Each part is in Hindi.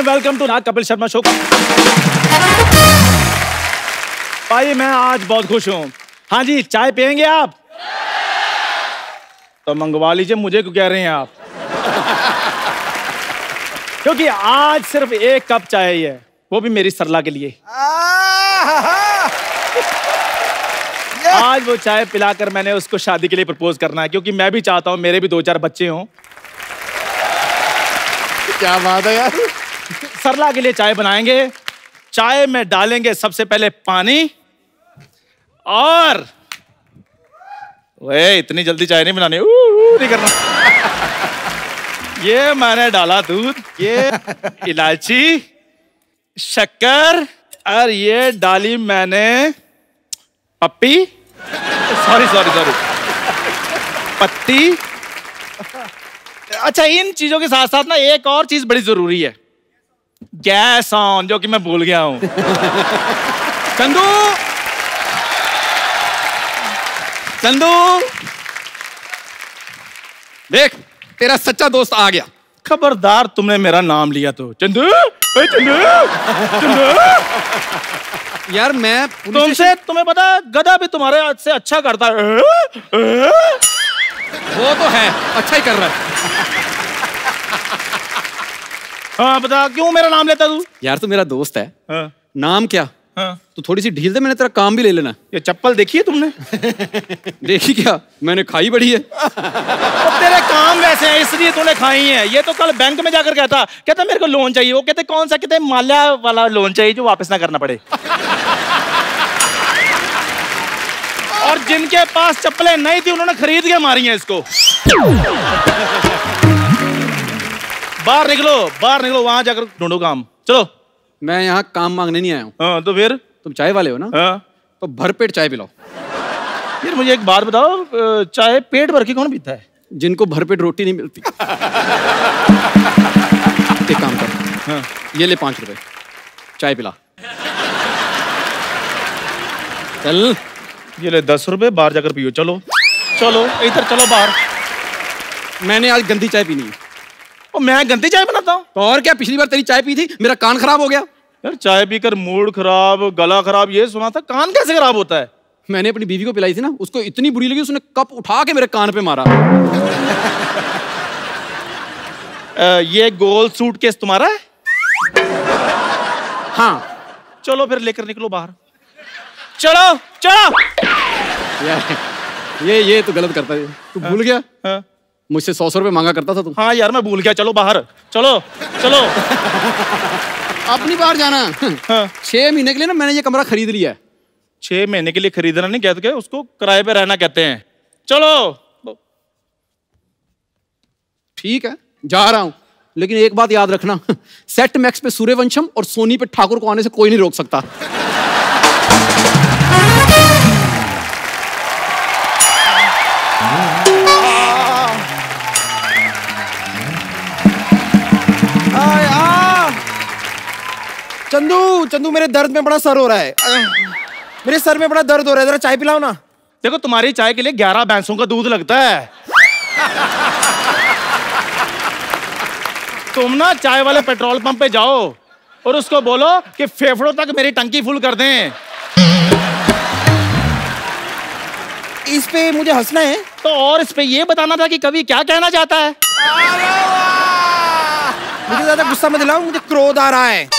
वेलकम टू ना कपिल शर्मा शो। भाई मैं आज बहुत खुश हूँ। हाँ जी, चाय पियेंगे आप? तो मंगवा लीजिए, मुझे क्यों कह रहे हैं आप? क्योंकि आज सिर्फ एक कप चाय ही है, वो भी मेरी सरला के लिए। आज वो चाय पिलाकर मैंने उसको शादी के लिए प्रपोज करना है, क्योंकि मैं भी चाहता हूँ मेरे भी 2-4 बच्चे हों। क्या बात है यार। सरला के लिए चाय बनाएंगे। चाय में डालेंगे सबसे पहले पानी, और वे इतनी जल्दी चाय नहीं बनानी, नहीं करना। ये मैंने डाला दूध, ये इलायची, शक्कर, और ये डाली मैंने पप्पी, सॉरी पत्ती। अच्छा, इन चीजों के साथ साथ ना एक और चीज बड़ी जरूरी है, गैस ऑन, जो कि मैं भूल गया हूं। चंदू देख, तेरा सच्चा दोस्त आ गया। खबरदार, तुमने मेरा नाम लिया तो। चंदू, चंदू, चंदू। यार मैं तुमसे, तुम्हें पता है गधा भी तुम्हारे हाथ से अच्छा करता है। वो तो है, अच्छा ही कर रहा है। हाँ बता, क्यों मेरा नाम लेता तू? यार तू मेरा दोस्त है। हाँ। नाम क्या? हाँ। तू थोड़ी सी ढील दे, मैंने तेरा काम भी ले लेना। ये चप्पल देखी है तुमने? देखी क्या? मैंने खाई बड़ी है। तो तेरे काम वैसे हैं, इसलिए तूने खाई है। ये तो कल बैंक में जाकर कहता मेरे को लोन चाहिए। वो कहते कौन सा? कहते माल्या वाला लोन चाहिए जो वापस ना करना पड़े। और जिनके पास चप्पलें नहीं थी उन्होंने खरीद के मारी हैं इसको। बाहर निकलो, वहां जाकर ढूंढो काम। चलो। मैं यहाँ काम मांगने नहीं आया हूँ। हाँ तो फिर? तुम चाय वाले हो ना? हाँ। तो भरपेट चाय पिलाओ। यार मुझे एक बात बताओ, चाय पेट भर के कौन पीता है? जिनको भरपेट रोटी नहीं मिलती। एक काम कर, हाँ। ये ले 5 रुपए, चाय पिला। चल। ये ले 10 रुपए, बाहर जाकर पियो। चलो इधर चलो बाहर। मैंने आज गंदी चाय पीनी है। और मैं गंदी चाय बनाता हूँ? तो और क्या, पिछली बार तेरी चाय पी थी, मेरा कान खराब हो गया। यार चाय पीकर मूड खराब, गला खराब, ये सुना था। कान कैसे खराब होता है? मैंने अपनी बीवी को पिलाई थी ना, उसको इतनी बुरी लगी, उसने कप उठा के मेरे कान पे मारा। ये गोल सूटकेस तुम्हारा है? हाँ। चलो फिर लेकर निकलो बाहर। चलो। ये तू गलत करता है। तू भूल गया? हाँ। मुझसे 100 रुपए मांगा करता था तू। हाँ यार मैं भूल गया। चलो बाहर, चलो। अपनी बाहर जाना। हाँ। 6 महीने के लिए ना मैंने ये कमरा खरीद लिया है। 6 महीने के लिए खरीदना नहीं कहते, उसको किराए पे रहना कहते हैं। चलो। ठीक है, जा रहा हूं, लेकिन एक बात याद रखना, सेट मैक्स पे सूर्यवंशम और सोनी पे ठाकुर को आने से कोई नहीं रोक सकता। चंदू मेरे दर्द में बड़ा सर हो रहा है। मेरे सर में बड़ा दर्द हो रहा है, जरा चाय पिलाओ ना। देखो तुम्हारी चाय के लिए 11 भैंसों का दूध लगता है। तुम ना चाय वाले पेट्रोल पंप पे जाओ और उसको बोलो कि फेफड़ों तक मेरी टंकी फुल कर दें। इस पे मुझे हंसना है तो और इस पे ये बताना था कि कवि क्या कहना चाहता है। मुझे ज्यादा गुस्सा मत दिलाओ, मुझे क्रोध आ रहा है।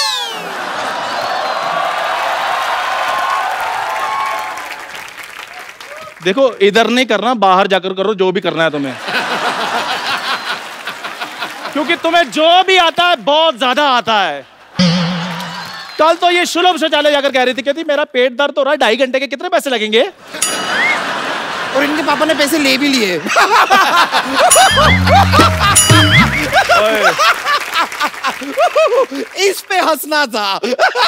देखो इधर नहीं करना, बाहर जाकर करो जो भी करना है तुम्हें। क्योंकि तुम्हें जो भी आता है बहुत ज्यादा आता है। कल तो ये सुलभ शौचालय जाकर कह रही थी, कहती मेरा पेट दर्द हो रहा है, 2.5 घंटे के कितने पैसे लगेंगे? और इनके पापा ने पैसे ले भी लिए। इस पे हंसना था।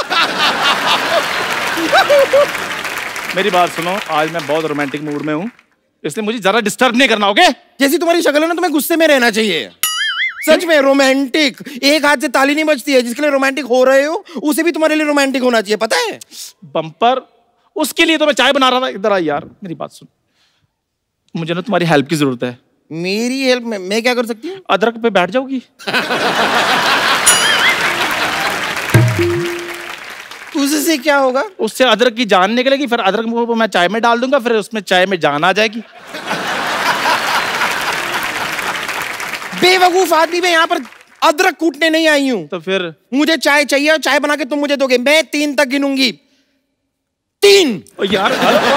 मेरी बात सुनो, आज मैं बहुत रोमांटिक मूड में हूँ, इसलिए मुझे जरा डिस्टर्ब नहीं करना, ओके? जैसी तुम्हारी शक्ल है ना, तुम्हें गुस्से में रहना चाहिए। सच में रोमांटिक, एक हाथ से ताली नहीं बजती है। जिसके लिए रोमांटिक हो रहे हो उसे भी तुम्हारे लिए रोमांटिक होना चाहिए, पता है? बम्पर, उसके लिए तो मैं चाय बना रहा था। इधर आ यार, मेरी बात सुन, मुझे ना तुम्हारी हेल्प की जरूरत है। मेरी हेल्प? मैं क्या कर सकती हूँ? अदरक पे बैठ जाओगी? उससे क्या होगा? उससे अदरक की जान निकलेगी, फिर अदरक को मैं चाय में डाल दूंगा, फिर उसमें चाय में जान आ जाएगी। बेवकूफ आदमी, मैं यहाँ पर अदरक कूटने नहीं आई हूँ। तो फिर मुझे चाय चाहिए और चाय बना के तुम मुझे दोगे। मैं 3 तक गिनूंगी। 3। यार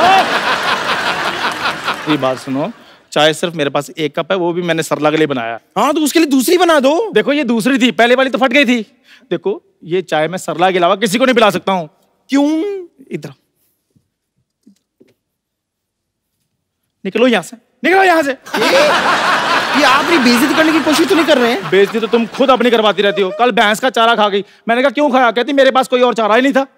ये बात सुनो, चाय सिर्फ मेरे पास 1 कप है, वो भी मैंने सरला के लिए बनाया। हाँ तो उसके लिए दूसरी बना दो। देखो ये दूसरी थी, पहले वाली तो फट गई थी। देखो ये चाय मैं सरला के अलावा किसी को नहीं पिला सकता हूँ। क्यों? इधर निकलो यहाँ से, निकलो यहाँ से। ये आप भी बेइज्जती करने की कोशिश तो नहीं कर रहे हैं? बेइज्जती तो तुम खुद अपनी करवाती रहती हो। कल भैंस का चारा खा गई, मैंने कहा क्यों खाया, कहती मेरे पास कोई और चारा ही नहीं था।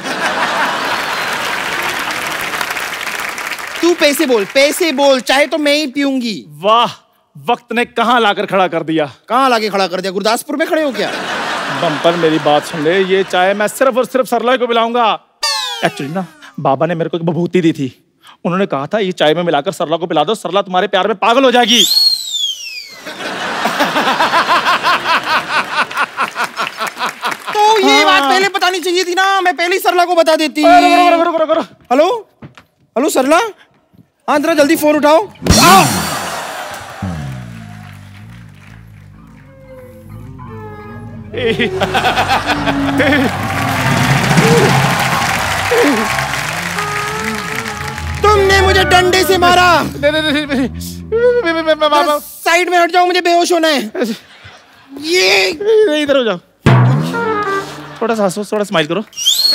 तू पैसे बोल, चाहे तो मैं ही पीऊंगी। वाह, वक्त ने कहां लाकर खड़ा कर दिया। कहाँ लाके खड़ा कर दिया? गुरदासपुर में खड़े हो क्या? बम्पर मेरी बात सुन ले, ये चाय मैं सिर्फ और सिर्फ सरला को पिलाऊंगा। एक्चुअली ना बाबा ने मेरे को एक बभूति दी थी, उन्होंने कहा था ये चाय में मिलाकर सरला को पिला दो, सरला तुम्हारे प्यार में पागल हो जाएगी। तो ये बात पहले बतानी चाहिए थी ना, मैं पहले ही सरला को बता देती। हेलो हेलो सरला, हाँ जरा जल्दी फोन उठाओ। तुमने मुझे डंडे से मारा। साइड में हट जाओ, मुझे बेहोश होना है। ये इधर हो जाओ, थोड़ा सा हंसो, थोड़ा स्माइल करो।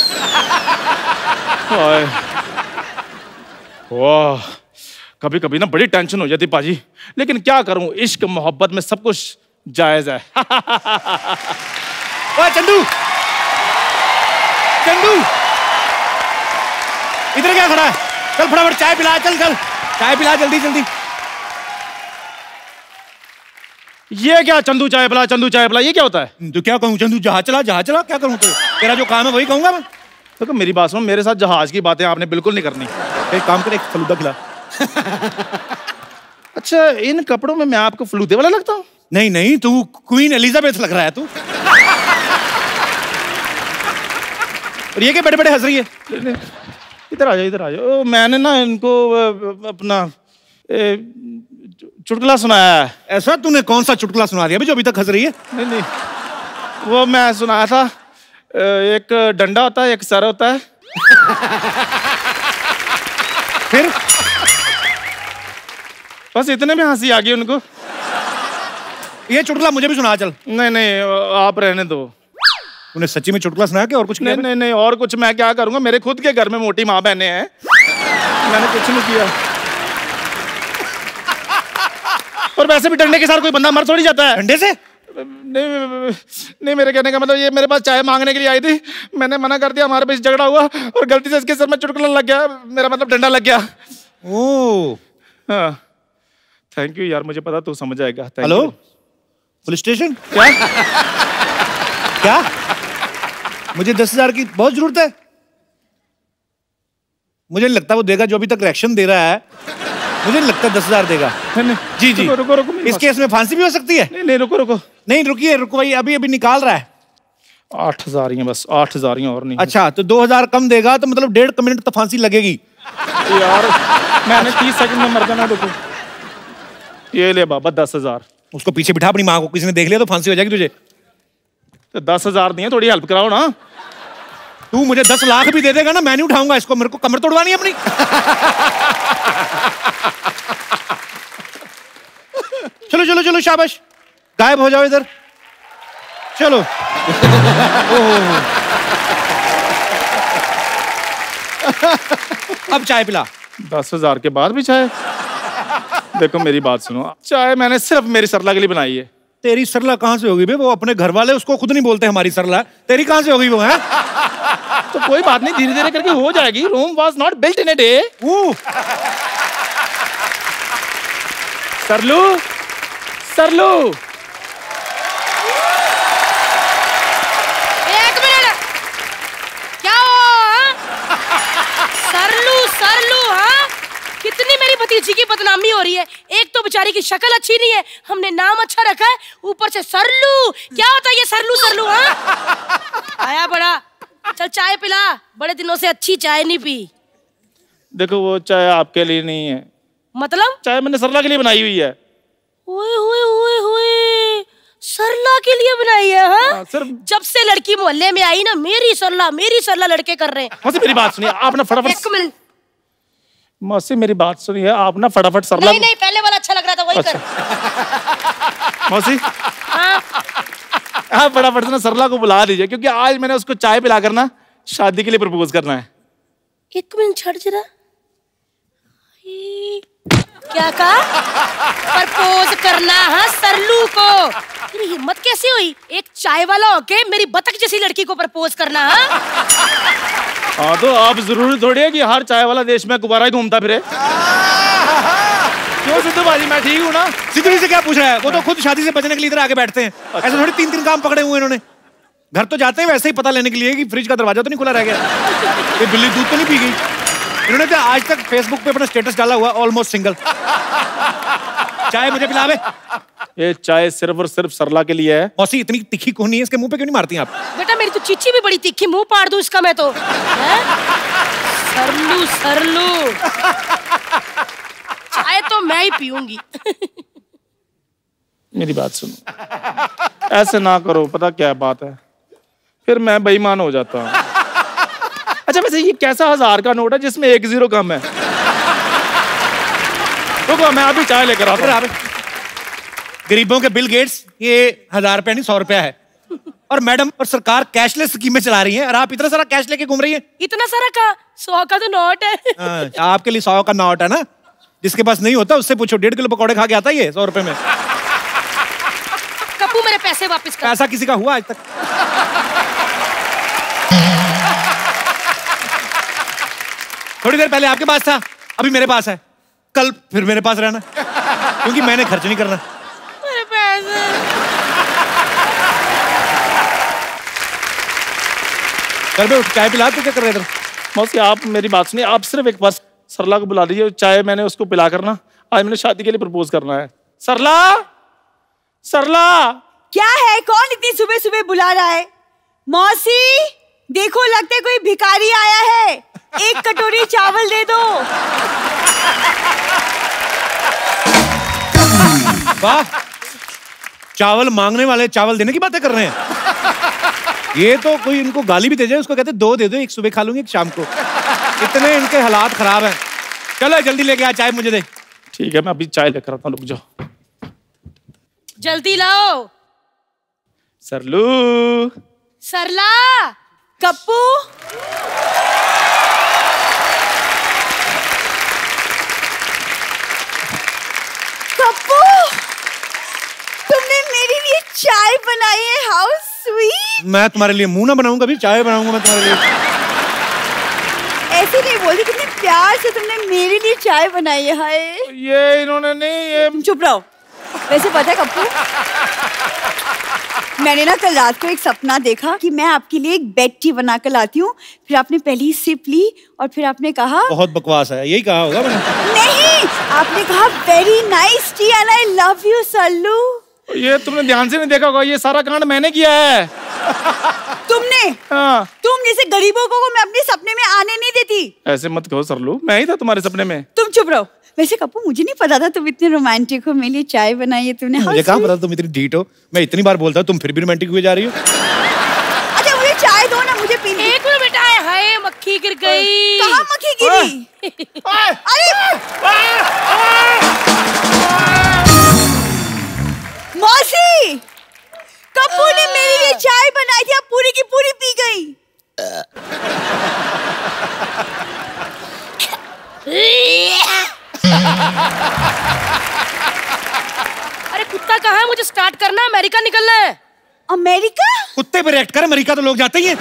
वाह, कभी कभी ना बड़ी टेंशन हो जाती पाजी, लेकिन क्या करूं, इश्क मोहब्बत में सब कुछ जायज है। ओए चंदू, चंदू इधर क्या खड़ा है? चल फटाफट चाय पिला, चल चल चाय पिला जल्दी जल्दी। ये क्या चंदू चाय पिला, चंदू चाय पिला, ये क्या होता है? तो क्या कहूँ चंदू, जहाज चला क्या करूँ? तेरा जो काम है वही कहूंगा मैं। देखो मेरी बात सुनो, मेरे साथ जहाज की बातें आपने बिल्कुल नहीं करनी। एक काम कर, एक फलूदा खिला। अच्छा, इन कपड़ों में मैं आपको फलूदे वाला लगता हूँ? नहीं नहीं, तू क्वीन एलिजाबेथ लग रहा है तू। और ये क्या बड़े बड़े हंस रही है? इधर आ जाओ, इधर आ जाओ। मैंने ना इनको अपना चुटकुला सुनाया है। ऐसा तूने कौन सा चुटकुला सुना दिया जो अभी तक हंस रही है? नहीं नहीं, वो मैं सुनाया था, एक डंडा होता है, एक सर होता है। फिर बस इतने में हंसी आ गई उनको। ये चुटकुला मुझे भी सुना चल। नहीं नहीं, आप रहने दो। तूने सच्ची में चुटकुला सुनाया क्या और कुछ नहीं नहीं नहीं, और कुछ मैं क्या करूंगा, मेरे खुद के घर में मोटी माँ बहने हैं, मैंने कुछ नहीं किया। और वैसे भी डंडे के साथ कोई बंदा मर थोड़ी जाता है। डंडे से? नहीं नहीं, मेरे कहने का मतलब ये मेरे पास चाय मांगने के लिए आई थी, मैंने मना कर दिया, हमारे बीच झगड़ा हुआ और गलती से इसके सर में चुटकुला लग गया, मेरा मतलब डंडा लग गया। ओह हाँ, थैंक यू यार, मुझे पता तू समझ आएगा। Hello police station? क्या क्या? मुझे 10,000 की बहुत जरूरत है। मुझे नहीं लगता वो देगा, जो अभी तक रिएक्शन दे रहा है मुझे नहीं लगता 10,000 देगा। जी जी, रुको रुको, इस केस में फांसी भी हो सकती है। नहीं नहीं, रुको रुको, नहीं रुकिए, रुको भाई, अभी अभी निकाल रहा है। 8,000 ही है बस, 8,000 ही, और नहीं। अच्छा, तो 2,000 कम देगा तो मतलब 1.5 मिनट तो फांसी लगेगी यार। मैंने 30 सेकंड में मर जाना। रुको, ये ले बाबा 10,000। उसको पीछे बिठा, अपनी माँ को किसी ने देख लिया तो फांसी हो जाएगी तुझे। तो 10,000 दिए, थोड़ी हेल्प कराओ ना। तू मुझे 10 लाख भी दे देगा ना, मैं नहीं उठाऊंगा इसको, मेरे को कमर तोड़वानी है अपनी। चलो चलो चलो, शाबाश, गायब हो जाओ इधर, चलो। अब चाय पिला। 10,000 के बाद भी चाय? देखो मेरी बात सुनो, चाय मैंने सिर्फ मेरी सरला के लिए बनाई है। तेरी सरला कहाँ से होगी बे? वो अपने घर वाले उसको खुद नहीं बोलते हमारी सरला, तेरी कहाँ से होगी वो? है तो कोई बात नहीं, धीरे धीरे करके हो जाएगी। Rome was not built in a day. Saralu, Saralu, एक मिनट, क्या हो? सरलू सरलू, हाँ? कितनी मेरी भतीजी की बदनामी हो रही है। एक तो बेचारी की शक्ल अच्छी नहीं है, हमने नाम अच्छा रखा है, ऊपर से सरलू। क्या होता है ये सरलू सरलू? हाँ, आया बड़ा, चल चाय पिला, बड़े दिनों से अच्छी चाय नहीं पी। देखो वो चाय आपके लिए नहीं है। मतलब? चाय मैंने सरला के लिए बनाई हुई है। ओए ओए ओए ओए, सरला के लिए बनाई है? हाँ? सर जब से लड़की मोहल्ले में आई ना, मेरी सरला लड़के कर रहे हैं। मौसी मेरी बात सुनिए, आप ना फटाफट। एक मिनट मौसी मेरी बात सुनिए, आप ना फटाफट सरला। नहीं, पहले वाला अच्छा लग रहा था, वही अच्छा। कर। मौसी हाँ? आप फटाफट से ना सरला को बुला दीजिए, क्योंकि आज मैंने उसको चाय पिलाकर ना शादी के लिए प्रपोज करना है। एक मिनट छड़ जरा। क्या कहा? प्रपोज करना है सरलू को? तेरी हिम्मत कैसे हुई एक चाय वाला होके मेरी बतख जैसी लड़की को प्रपोज करना है? हाँ तो आप जरूरी थोड़ी है कि हर चाय वाला देश में गुब्बारा ही घूमता फिरे। क्यों सिद्धू बाजी, मैं ठीक हूँ ना? सिद्धू जी से क्या पूछ रहा है? वो तो खुद शादी से बचने के लिए इधर आके बैठते हैं। ऐसे थोड़ी 3 काम पकड़े हुए इन्होंने। घर तो जाते हैं वैसे ही पता लेने के लिए कि फ्रिज का दरवाजा तो नहीं खुला रह गया, ये बिल्ली दूध तो नहीं पी गई। इन्होंने तो आज तक फेसबुक पे अपना स्टेटस डाला हुआ ऑलमोस्ट सिंगल। चाय मुझे पिलावे। ये चाय सिर्फ और सिर्फ सरला के लिए है। मौसी इतनी तीखी कौन नहीं है, इसके मुंह पे क्यों नहीं मारती आप? बेटा मेरी तो चीची भी बड़ी तीखी, मुंह पाड़ दूं इसका मैं तो। सरलू चाय तो मैं ही पीऊंगी। मेरी बात सुनो, ऐसे ना करो, पता क्या बात है, फिर मैं बेईमान हो जाता हूँ। अच्छा वैसे ये कैसा 1000 का नोट है जिसमें 1 0 कम है? रुको मैं अभी चाय लेकर आता हूँ। गरीबों के बिल गेट्स, ये 1000 रुपया नहीं 100 रुपया है। और मैडम और सरकार कैशलेस स्कीमें चला रही हैं और आप इतना सारा कैश लेके घूम रही हैं। इतना सारा का 100 का तो नोट है। आपके लिए 100 का नोट है ना, जिसके पास नहीं होता उससे पूछो, 1.5 किलो पकौड़े खा के आता है ये 100 रुपए में। कप्पू मेरे पैसे वापस कर। ऐसा किसी का हुआ आज तक? थोड़ी देर पहले आपके पास था, अभी मेरे पास है, कल फिर मेरे पास रहना, क्योंकि मैंने खर्च नहीं करना। मेरे पैसे। कर बे उठ, चाय पिला। तू क्या कर रहे थे? मौसी आप मेरी बात सुनिए, आप सिर्फ एक बार सरला को बुला दीजिए, चाय मैंने उसको पिला करना, आज मैंने शादी के लिए प्रपोज करना है। सरला, सरला। क्या है? कौन इतनी सुबह सुबह बुला रहा है? मौसी देखो, लगता है कोई भिखारी आया है, 1 कटोरी चावल दे दो। वाह, चावल मांगने वाले चावल देने की बातें कर रहे हैं। ये तो कोई इनको गाली भी दे जाए, उसको कहते 2 दे दो, 1 सुबह खा लूंगी 1 शाम को। इतने इनके हालात खराब हैं। चलो जल्दी लेके आ, चाय मुझे दे। ठीक है मैं अभी चाय लेकर आता हूँ, रुक जाओ। जल्दी लाओ। सरलू। सरला। कप्पू कप्पू, तुमने मेरे लिए चाय बनाई है, हाउ स्वीट। मैं तुम्हारे लिए मुंह ना बनाऊंगा, अभी चाय बनाऊंगा मैं तुम्हारे लिए। ऐसे नहीं बोलती, कितने प्यार से तुमने मेरे लिए चाय बनाई है। हाय, ये इन्होंने नहीं, ये तुम चुप रहो। वैसे पता है कप्पू, मैंने ना कल रात को एक सपना देखा कि मैं आपके लिए एक बेड टी बना कर लाती हूँ। फिर आपने पहली सिप ली और फिर आपने कहा, बहुत बकवास है, यही कहा होगा मैंने। नहीं, आपने कहा very nice tea and I love you Saralu. ये तुमने ध्यान से नहीं देखा होगा, ये सारा कांड मैंने किया है। तुमने? हाँ। तुम जैसे गरीबों को मैं अपने सपने में आने नहीं देती। ऐसे मत कहो सरलू, मैं ही था तुम्हारे सपने में। तुम चुप रहो। वैसे कप्पू मुझे नहीं पता था तुम इतने रोमांटिक हो, मेरे लिए चाय बनाई है तुमने। मुझे कहाँ पता तुम इतनी ढीठ हो, मैं इतनी बार बोलता हूँ तुम फिर भी रोमांटिक हुए जा रही हो। अच्छा मुझे चाय दो ना, मुझे पीनी। एक मिनट बेटा, हाय मक्खी गिर गई। कहाँ मक्खी गिरी? अरे मौसी, कप्पू ने मेरे लिए चाय बनाई थी, अब पूरी की पूरी पी गई। अरे कुत्ता कहाँ है? मुझे स्टार्ट करना है, अमेरिका निकलना है। अमेरिका? कुत्ते पे रिएक्ट कर, अमेरिका तो लोग जाते ही हैं।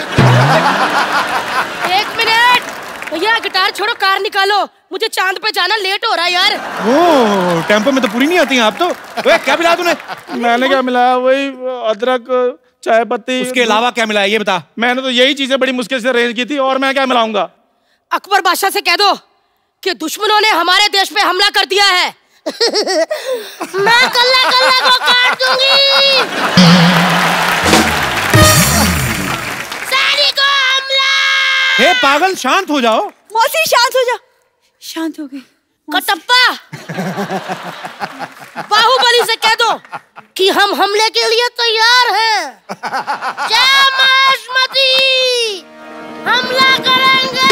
1 मिनट भैया, गिटार छोड़ो, कार निकालो, मुझे चांद पे जाना, लेट हो रहा है यार। ओ, टेम्पो में तो पूरी नहीं आती हैं आप तो। वे, क्या मिला तूने? मैंने क्या मिलाया? वही अदरक, चाय पत्ती। उसके अलावा क्या मिला है ये बता। मैंने तो यही चीजें बड़ी मुश्किल से अरेंज की थी, और मैं क्या मिलाऊंगा? अकबर बादशाह से कह दो कि दुश्मनों ने हमारे देश पे हमला कर दिया है। मैं कल्ला कल्ला को काट दूंगी। सैनिकों हमला! हे पागल, शांत हो जाओ। मौसी शांत हो जा। शांत हो गई। कटप्पा, बाहुबली से कह दो कि हम हमले के लिए तैयार हैं। जय मायाश्मती, हमला करेंगे।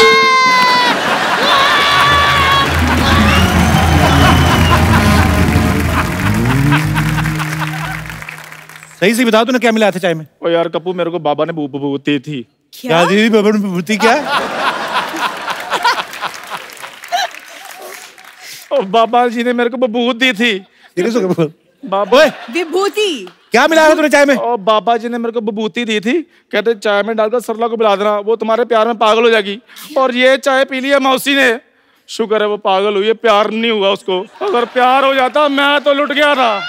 सही से बता, तूने क्या मिलाया था चाय में? ओ यार कप्पू, मेरे को बाबा ने विभूति थी। क्या दी? बाबा ने विभूति क्या? ओ बाबा जी ने मेरे को विभूति थी। बाबा विभूति क्या मिलाया तूने चाय में? ओ बाबा जी ने मेरे को विभूति दी थी, कहते चाय में डालकर सरला को पिला देना, वो तुम्हारे प्यार में पागल हो जाएगी। और ये चाय पी ली है मौसी ने, शुक्र है वो पागल हुई है, प्यार नहीं हुआ उसको। अगर प्यार हो जाता मैं तो लुट गया था।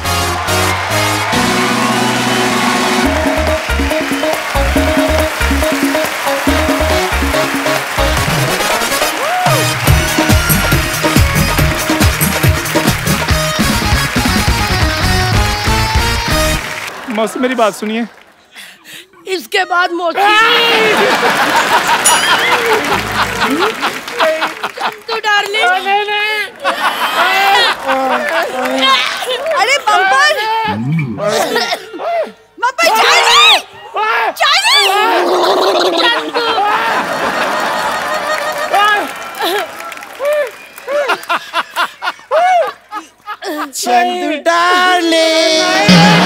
मौसी मेरी बात सुनिए। इसके बाद मौसी तू डार्लिंग। अरे bumper bumper, Charlie Charlie. Chandu darling.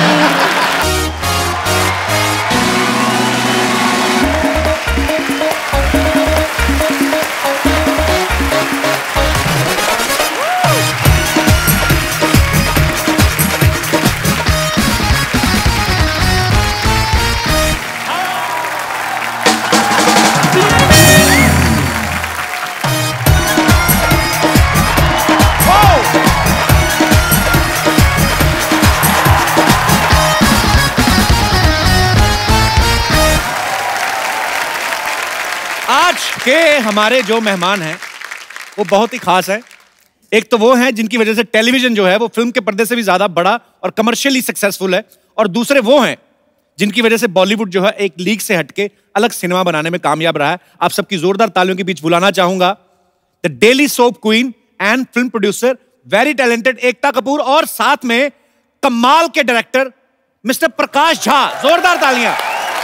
आज के हमारे जो मेहमान हैं वो बहुत ही खास है। एक तो वो हैं जिनकी वजह से टेलीविजन जो है वो फिल्म के पर्दे से भी ज्यादा बड़ा और कमर्शियली सक्सेसफुल है, और दूसरे वो हैं जिनकी वजह से बॉलीवुड जो है एक लीग से हटके अलग सिनेमा बनाने में कामयाब रहा है। आप सबकी जोरदार तालियों के बीच बुलाना चाहूंगा the daily soap queen and film producer, very talented Ekta Kapoor, और साथ में कमाल के डायरेक्टर मिस्टर प्रकाश झा। जोरदार तालियां।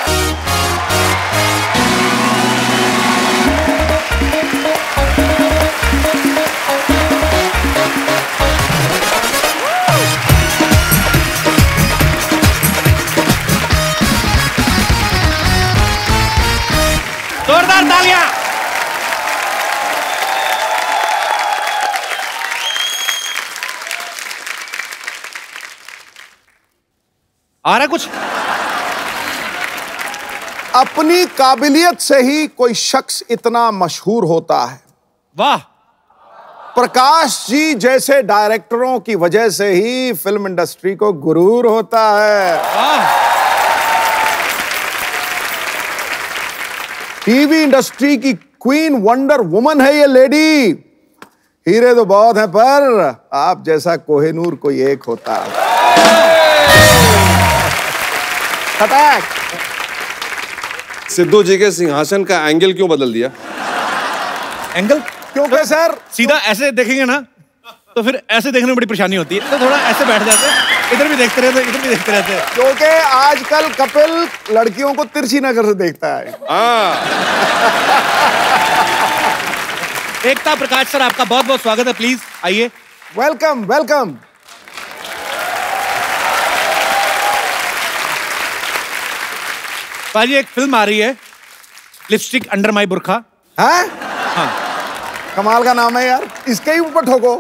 जोरदार तालियां। आ रहा कुछ? अपनी काबिलियत से ही कोई शख्स इतना मशहूर होता है। वाह। प्रकाश जी जैसे डायरेक्टरों की वजह से ही फिल्म इंडस्ट्री को गुरूर होता है। वाह। टीवी इंडस्ट्री की क्वीन वंडर वुमन है ये लेडी। हीरे तो बहुत हैं पर आप जैसा कोहिनूर कोई एक होता है। सिद्धू जी के सिंहासन का एंगल क्यों बदल दिया? एंगल क्योंकि सर सीधा ऐसे देखेंगे ना तो फिर ऐसे देखने में बड़ी परेशानी होती है, तो थोड़ा ऐसे बैठ जाते हैं, इधर भी देखते रहते, इधर भी देखते रहते हैं। क्योंकि आजकल कपिल लड़कियों को तिरछी नजर से देखता है। एकता प्रकाश सर, आपका बहुत बहुत स्वागत है, प्लीज आइए। Welcome welcome. पाजी एक फिल्म आ रही है, लिपस्टिक अंडर माई बुरखा। हाँ? हाँ। कमाल का नाम है यार, इसके ही ऊपर ठोको।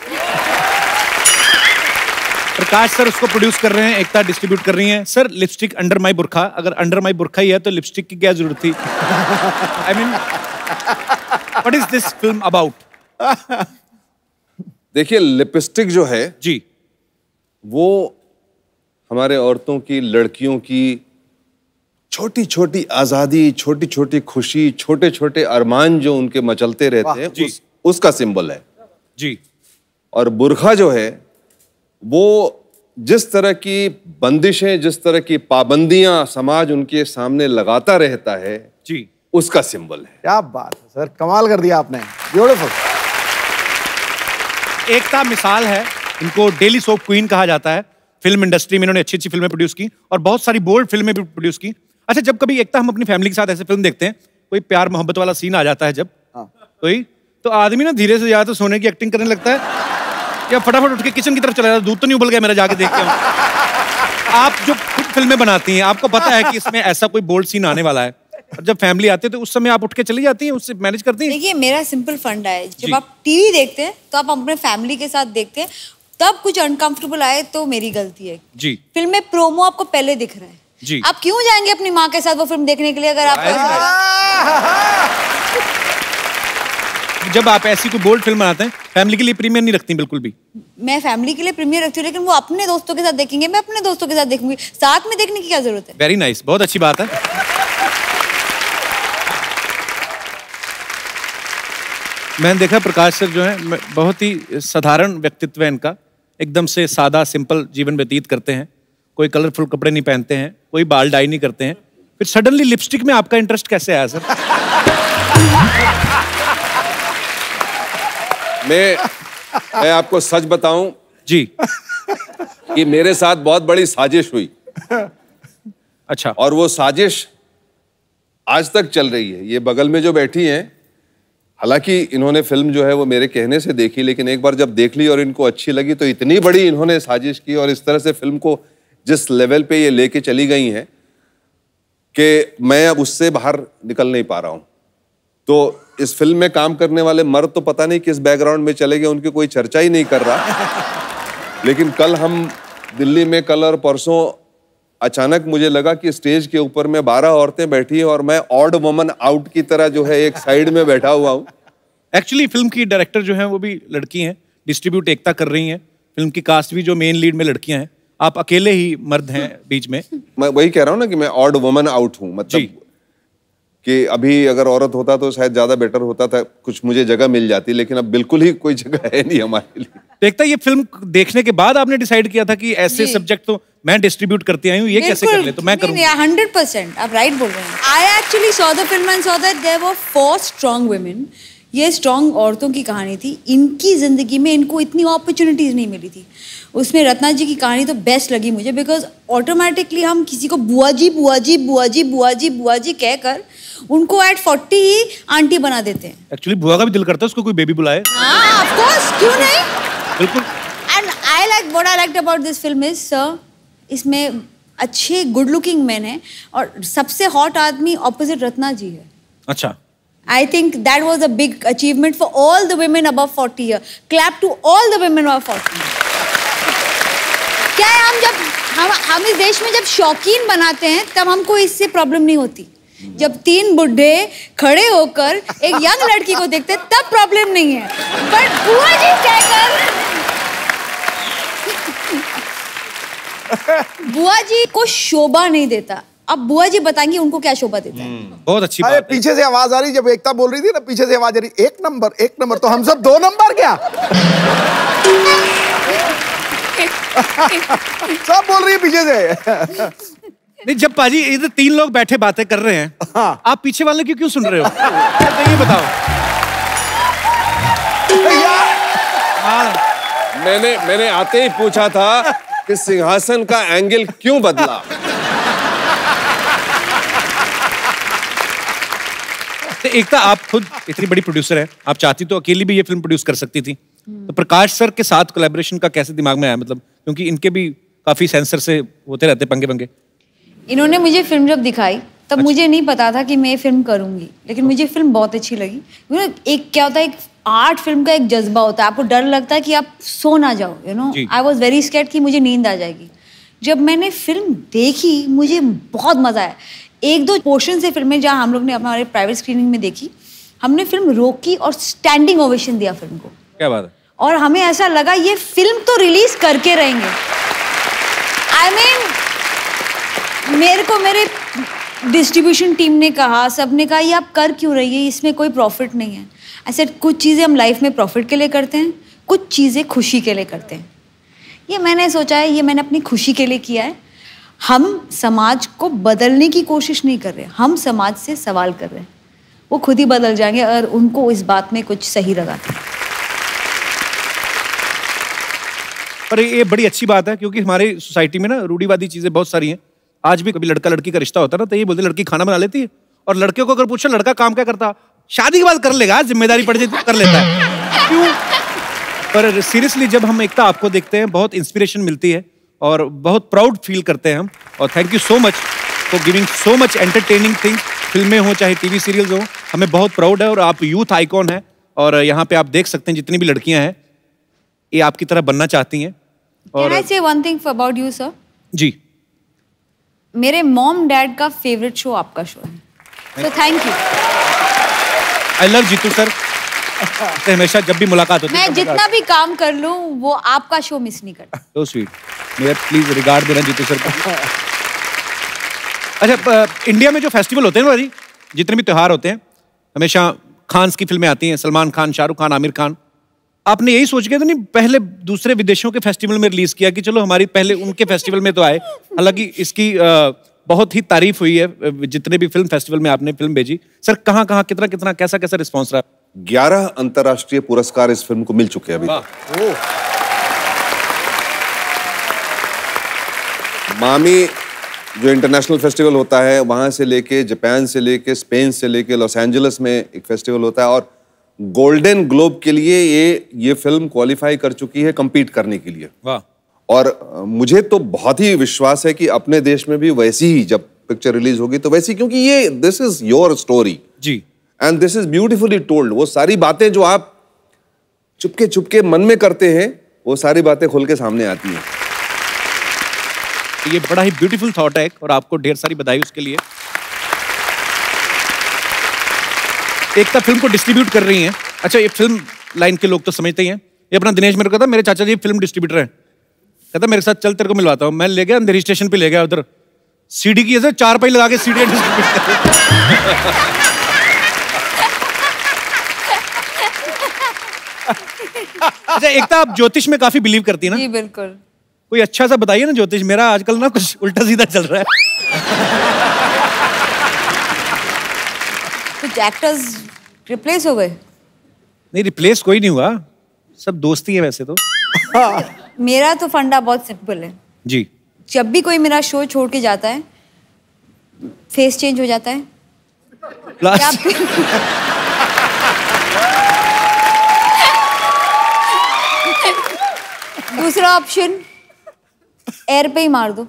प्रकाश सर उसको प्रोड्यूस कर रहे हैं, एकता डिस्ट्रीब्यूट कर रही हैं। सर लिपस्टिक अंडर माई बुरखा, अगर अंडर माई बुरखा ही है तो लिपस्टिक की क्या जरूरत थी? I mean what is this film about? देखिए, लिपस्टिक जो है जी, वो हमारे औरतों की, लड़कियों की छोटी छोटी आजादी, छोटी छोटी खुशी, छोटे छोटे अरमान जो उनके मचलते रहते हैं, उसका सिंबल है जी। और बुरखा जो है वो जिस तरह की बंदिशें, जिस तरह की पाबंदियां समाज उनके सामने लगाता रहता है, जी, उसका सिंबल है। क्या बात है सर, कमाल कर दिया आपने, ब्यूटीफुल। एकता मिसाल है, इनको डेली सोप क्वीन कहा जाता है। फिल्म इंडस्ट्री में इन्होंने अच्छी अच्छी फिल्में प्रोड्यूस की और बहुत सारी बोल्ड फिल्में भी प्रोड्यूस की। अच्छा, जब कभी एकता हम अपनी फैमिली के साथ ऐसे फिल्म देखते हैं, कोई प्यार मोहब्बत वाला सीन आ जाता है जब कोई, तो आदमी ना धीरे से जाता सोने की एक्टिंग करने लगता है या फटाफट उठ के किचन की तरफ चला जाता, दूध तो नहीं उबल गया मेरा, जाके देख के आऊं। आप जो खुद फिल्में बनाती हैं, आपको पता है कि इसमें ऐसा कोई बोल्ड सीन आने वाला है, और जब फैमिली आती है तो उस समय आप उठ के चली जाती हैं, उससे मैनेज करती हैं? देखिए, मेरा सिंपल फंडा है, जब आप टीवी देखते हैं तो आप अपने फैमिली के साथ देखते हैं, तब कुछ अनकंफर्टेबल आए तो मेरी गलती है जी। फिल्म में प्रोमो आपको पहले दिख रहा है जी, आप क्यों जाएंगे अपनी माँ के साथ वो फिल्म देखने के लिए अगर आप जब आप ऐसी कोई बोल्ड फिल्म बनाते हैं, फैमिली के लिए प्रीमियर नहीं रखती बिल्कुल भी? मैं फैमिली के लिए प्रीमियर रखती हूँ, लेकिन वो अपने दोस्तों के साथ देखेंगे, मैं अपने दोस्तों के साथ देखूंगी, साथ में देखने की क्या जरूरत है? वेरी नाइस, बहुत अच्छी बात है। मैंने देखा प्रकाश सर जो है बहुत ही साधारण व्यक्तित्व है इनका, एकदम से सादा सिंपल जीवन व्यतीत करते हैं, कोई कलरफुल कपड़े नहीं पहनते हैं, कोई बाल डाई नहीं करते हैं। फिर सडनली लिपस्टिक में आपका इंटरेस्ट कैसे आया सर? मैं आपको सच बताऊं जी कि मेरे साथ बहुत बड़ी साजिश हुई। अच्छा। और वो साजिश आज तक चल रही है। ये बगल में जो बैठी हैं, हालांकि इन्होंने फिल्म जो है वो मेरे कहने से देखी, लेकिन एक बार जब देख ली और इनको अच्छी लगी तो इतनी बड़ी इन्होंने साजिश की और इस तरह से फिल्म को जिस लेवल पे ये लेके चली गई हैं कि मैं अब उससे बाहर निकल नहीं पा रहा हूं। तो इस फिल्म में काम करने वाले मर्द तो पता नहीं किस बैकग्राउंड में चले गए, उनकी कोई चर्चा ही नहीं कर रहा। लेकिन कल हम दिल्ली में, कल और परसों अचानक मुझे लगा कि स्टेज के ऊपर में 12 औरतें बैठी हैं और मैं ऑड वुमन आउट की तरह जो है एक साइड में बैठा हुआ हूं। एक्चुअली फिल्म की डायरेक्टर जो है वो भी लड़की हैं, डिस्ट्रीब्यूट एकता कर रही हैं। फिल्म की कास्ट भी जो मेन लीड में लड़कियां हैं, आप अकेले ही मर्द हैं बीच में। मैं वही कह रहा हूं ना कि मैं ऑड वुमन आउट हूं, मतलब कि अभी अगर औरत होता तो शायद ज्यादा बेटर होता था, कुछ मुझे जगह मिल जाती, लेकिन अब बिल्कुल ही कोई जगह है नहीं हमारे लिए। देखता ये फिल्म देखने के बाद आपने डिसाइड किया था कि ऐसे सब्जेक्ट तो मैं डिस्ट्रीब्यूट करती आई हूँ, ये कैसे कर ले, तो मैं करूँगी। 100% आप राइट बोल रहे हैं। I actually saw the film and saw that there were 4 strong women. ये स्ट्रॉन्ग औरतों की कहानी थी, इनकी जिंदगी में इनको इतनी अपॉर्चुनिटीज नहीं मिली थी। उसमें रत्ना जी की कहानी तो बेस्ट लगी मुझे, बिकॉज ऑटोमेटिकली हम किसी को बुआ जी बुआ जी बुआ जी बुआ जी बुआ जी कहकर उनको एट 40 ही आंटी बना देते हैं। एक्चुअली बुआ का भी दिल करता है उसको कोई बेबी बुलाए। हाँ, ऑफ कोर्स, क्यों नहीं, बिल्कुल। And I like what I liked about this film is sir, इसमें अच्छे गुड लुकिंग मैन हैं और सबसे हॉट आदमी ऑपोजिट रत्ना जी है। अच्छा। I think that was a big achievement for all the women above 40 years. Clap to all the women above 40. क्या है, हम इस देश में जब शौकीन बनाते हैं तब हमको इससे प्रॉब्लम नहीं होती। जब 3 बुढ़े खड़े होकर एक यंग लड़की को देखते हैं तब प्रॉब्लम नहीं है। बट बुआ जी कहकर बुआ जी को शोभा नहीं देता। अब बुआ जी बताएंगे उनको क्या शोभा देता है। बहुत अच्छी बात है। पीछे से आवाज आ रही, जब एकता बोल रही थी ना, पीछे से आवाज आ रही, 1 नंबर, तो हम सब 2 नंबर क्या? सब बोल रही है पीछे से। नहीं, जब पाजी इधर 3 लोग बैठे बातें कर रहे हैं, हाँ। आप पीछे वाले क्यों सुन रहे हो? तो ये बताओ। मैंने आते ही पूछा था कि सिंहासन का एंगल क्यों बदला। एकता, आप खुद इतनी बड़ी प्रोड्यूसर है, आप चाहती तो अकेली भी ये फिल्म प्रोड्यूस कर सकती थी, तो प्रकाश सर के साथ कोलैबोरेशन का कैसे दिमाग में आया? मतलब क्योंकि इनके भी काफी सेंसर से होते रहते पंगे। इन्होंने मुझे फिल्म जब दिखाई तब मुझे नहीं पता था कि मैं ये फिल्म करूंगी, लेकिन मुझे फिल्म बहुत अच्छी लगी। एक क्या होता है, एक आर्ट फिल्म का एक जज्बा होता है, आपको डर लगता है कि आप सो ना जाओ, you know. I was very scared कि मुझे नींद आ जाएगी। जब मैंने फिल्म देखी मुझे बहुत मजा आया। 1-2 पोर्शन से फिल्में जहाँ हम लोग ने हमारे प्राइवेट स्क्रीनिंग में देखी, हमने फिल्म रोकी और स्टैंडिंग ओवेशन दिया फिल्म को। क्या बात है। और हमें ऐसा लगा ये फिल्म तो रिलीज करके रहेंगे। आई मीन मेरे को मेरे डिस्ट्रीब्यूशन टीम ने कहा, सबने कहा ये आप कर क्यों रही है, इसमें कोई प्रॉफिट नहीं है। ऐसे कुछ चीज़ें हम लाइफ में प्रॉफिट के लिए करते हैं, कुछ चीज़ें खुशी के लिए करते हैं। ये मैंने सोचा है, ये मैंने अपनी खुशी के लिए किया है। हम समाज को बदलने की कोशिश नहीं कर रहे, हम समाज से सवाल कर रहे हैं। वो खुद ही बदल जाएंगे अगर उनको इस बात में कुछ सही लगा। पर ये बड़ी अच्छी बात है, क्योंकि हमारी सोसाइटी में ना रूढ़िवादी चीजें बहुत सारी हैं। आज भी कभी लड़का लड़की का रिश्ता होता है ना, तो ये बोलते लड़की खाना बना लेती है, और लड़के को अगर पूछो लड़का काम क्या करता, शादी के बाद कर लेगा, जिम्मेदारी पड़ जाती कर लेता है। क्यों? पर सीरियसली जब हम एकता आपको देखते हैं बहुत इंस्पिरेशन मिलती है और बहुत प्राउड फील करते हैं हम। और thank you so much for giving so much entertaining things, फिल्में हो चाहे टीवी सीरियल्स हो, हमें बहुत प्राउड है। और आप यूथ आइकॉन है, और यहाँ पे आप देख सकते हैं जितनी भी लड़कियां हैं ये आपकी तरह बनना चाहती हैं। Can I say one thing about you, sir? जी, मेरे मॉम डैड का फेवरेट शो आपका शो है, so thank you. I love Jeetu sir. हमेशा जब भी मुलाकात होती है मैं जितना भी काम कर लूं वो आपका शो मिस नहीं करता। So sweet. मेरा प्लीज रिगार्ड देना जीतू सर को। अच्छा, इंडिया में जो फेस्टिवल होते हैं ना भाई, जितने भी त्योहार होते हैं, हमेशा खान्स की फिल्में आती हैं, सलमान खान, शाहरुख खान, आमिर खान। आपने यही सोच के तो नहीं पहले दूसरे विदेशों के फेस्टिवल में रिलीज किया कि चलो हमारी पहले उनके फेस्टिवल में तो आए? हालांकि इसकी बहुत ही तारीफ हुई है जितने भी फिल्म फेस्टिवल में आपने फिल्म भेजी। सर कहाँ कहाँ कितना कितना कैसा कैसा रिस्पॉन्स रहा? 11 अंतर्राष्ट्रीय पुरस्कार इस फिल्म को मिल चुके हैं अभी तक। मामी जो इंटरनेशनल फेस्टिवल होता है, वहां से लेके जापान से लेके स्पेन से लेके लॉस एंजलिस में एक फेस्टिवल होता है, और गोल्डन ग्लोब के लिए ये फिल्म क्वालिफाई कर चुकी है compete करने के लिए। वाह। और मुझे तो बहुत ही विश्वास है कि अपने देश में भी वैसी ही जब पिक्चर रिलीज होगी तो वैसी, क्योंकि ये दिस इज योर स्टोरी जी, and this is beautifully told. वो सारी बातें जो आप चुपके चुपके मन में करते हैं, वो सारी बातें खुल के सामने आती हैं। ये बड़ा ही ब्यूटीफुल थॉट है और आपको ढेर सारी बधाई उसके लिए। एकता फिल्म को डिस्ट्रीब्यूट कर रही हैं। अच्छा, ये फिल्म लाइन के लोग तो समझते ही हैं। ये अपना दिनेश मेरे को कहता, मेरे चाचा जी फिल्म डिस्ट्रीब्यूटर हैं, कहता मेरे साथ चल तेरे को मिलवाता हूँ। मैं ले गया अंधेरी स्टेशन पे, ले गया उधर सीडी की ऐसे 4 पाई लगा के सीडी डिस्ट्रीब्यूट कर। अच्छा एकता, आप ज्योतिष में काफी बिलीव करती है ना? जी बिल्कुल। कोई अच्छा सा बताइए ना ज्योतिष, मेरा आजकल ना कुछ उल्टा सीधा चल रहा है। कुछ एक्टर्स रिप्लेस हो गए? नहीं, रिप्लेस कोई नहीं हुआ, सब दोस्ती है वैसे तो। मेरा तो फंडा बहुत सिंपल है जी। जब भी कोई मेरा शो छोड़ के जाता है, फेस चेंज हो जाता है। दूसरा ऑप्शन, एयर पे ही मार दो।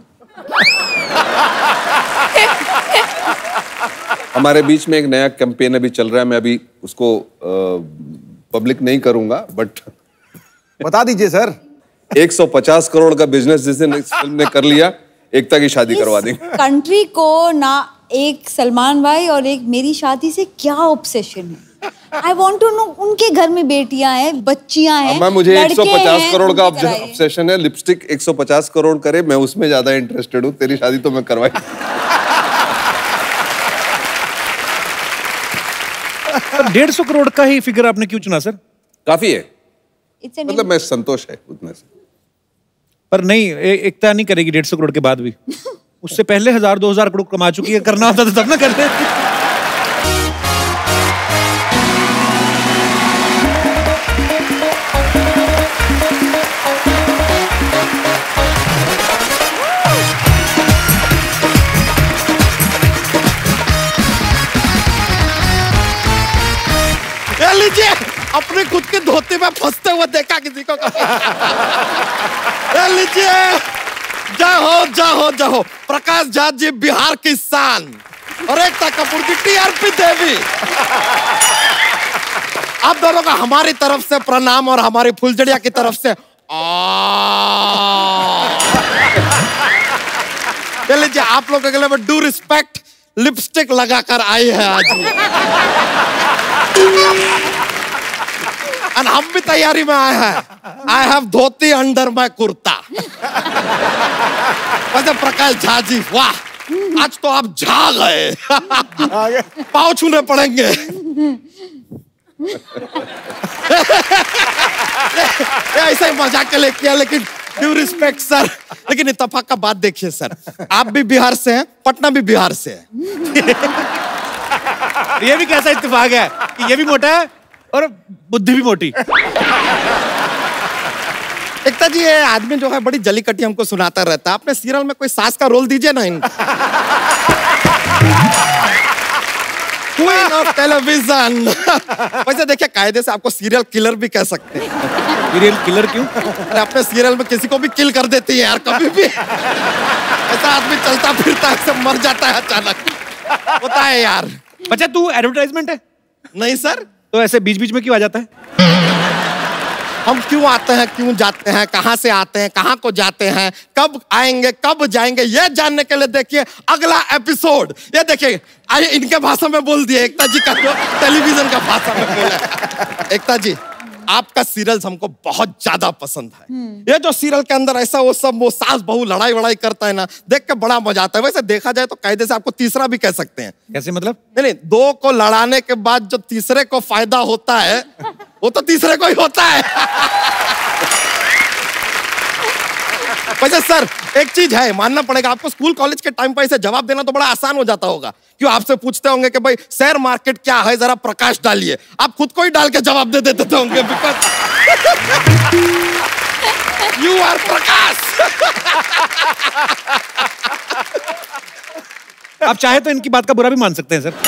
हमारे बीच में एक नया कैंपेन अभी चल रहा है, मैं अभी उसको पब्लिक नहीं करूंगा, बट बता दीजिए सर। 150 करोड़ का बिजनेस जिस दिन इस फिल्म ने कर लिया, एकता की शादी करवा देंगे। कंट्री को ना एक सलमान भाई और एक मेरी शादी से क्या ऑब्सेशन है? I want to know, उनके घर में बेटियां हैं, बच्चियां हैं, अम्मा मुझे 150 करोड़ का उनकी कराइए। ऑब्सेशन है। लिपस्टिक 150 करोड़ करे, मैं उसमें ज्यादा इंटरेस्टेड हूँ। तेरी शादी तो मैं करवाई। 150 करोड़ का ही फिगर आपने क्यों चुना सर? काफी है, It's an मतलब मैं संतोष है उतने से। पर नहीं, एकता नहीं करेगी 150 करोड़ के बाद भी। उससे पहले 1000-2000 करोड़ कमा चुकी है, करना होता तो तब ना करते। लीजिए, अपने खुद के धोते में फंसते हुए देखा किसी को? लीजिए, जाओ जाओ जाओ, प्रकाश झा जी बिहार की शान और एकता कपूर की टीआरपी देवी। आप दोनों का हमारी तरफ से प्रणाम और हमारी फुलझड़िया की तरफ से लीजिए, आप लोगों के लिए मैं डू रिस्पेक्ट लिपस्टिक लगाकर आई है आज। और हम भी तैयारी में आए हैं। I have dhoti under my kurta. वैसे प्रकाश झा जी, वाह, आज तो आप झा गए। पाँव छूने पड़ेंगे। ऐसा ही मजाक के लिए किया, लेकिन ड्यू रिस्पेक्ट सर। लेकिन इत्तेफाक का बात देखिए सर, आप भी बिहार से हैं, पटना भी बिहार से है। ये भी कैसा इत्तेफाक है कि ये भी मोटा है और बुद्धि भी मोटी। एकता जी, ये आदमी जो है बड़ी जलीकटी हमको सुनाता रहता है। अपने सीरियल में कोई सास का रोल दीजिए ना इनको। Queen of television. वैसे देखिए, कायदे से आपको सीरियल किलर भी कह सकते हैं। सीरियल किलर क्यों? अरे अपने सीरियल में किसी को भी किल कर देती है यार, कभी भी ऐसा आदमी चलता फिरता है, सब मर जाता है अचानक, होता है यार। बच्चा तू एडवर्टाइजमेंट है? नहीं सर। तो ऐसे बीच बीच में क्यों आ जाता है? हम क्यों आते हैं, क्यों जाते हैं, कहां से आते हैं, कहां को जाते हैं, कब आएंगे, कब जाएंगे, ये जानने के लिए देखिए अगला एपिसोड। ये देखिए, आइए इनके भाषा में बोल दिए, एकता जी का जो टेलीविजन का भाषा में बोला। एकता जी, आपका सीरियल हमको बहुत ज्यादा पसंद है। ये जो सीरियल के अंदर ऐसा वो सब वो सास बहू लड़ाई वड़ाई करता है ना, देख के बड़ा मजा आता है। वैसे देखा जाए तो कायदे से आपको तीसरा भी कह सकते हैं। कैसे मतलब? नहीं, दो को लड़ाने के बाद जो तीसरे को फायदा होता है वो तो तीसरे को ही होता है। वैसे सर, एक चीज है, मानना पड़ेगा आपको, स्कूल कॉलेज के टाइम पर इसे जवाब देना तो बड़ा आसान हो जाता होगा। क्यों, आपसे पूछते होंगे कि भाई शेयर मार्केट क्या है, जरा प्रकाश डालिए, आप खुद को ही डाल के जवाब दे देते होंगे, बिकॉज यू आर प्रकाश। आप चाहे तो इनकी बात का बुरा भी मान सकते हैं सर।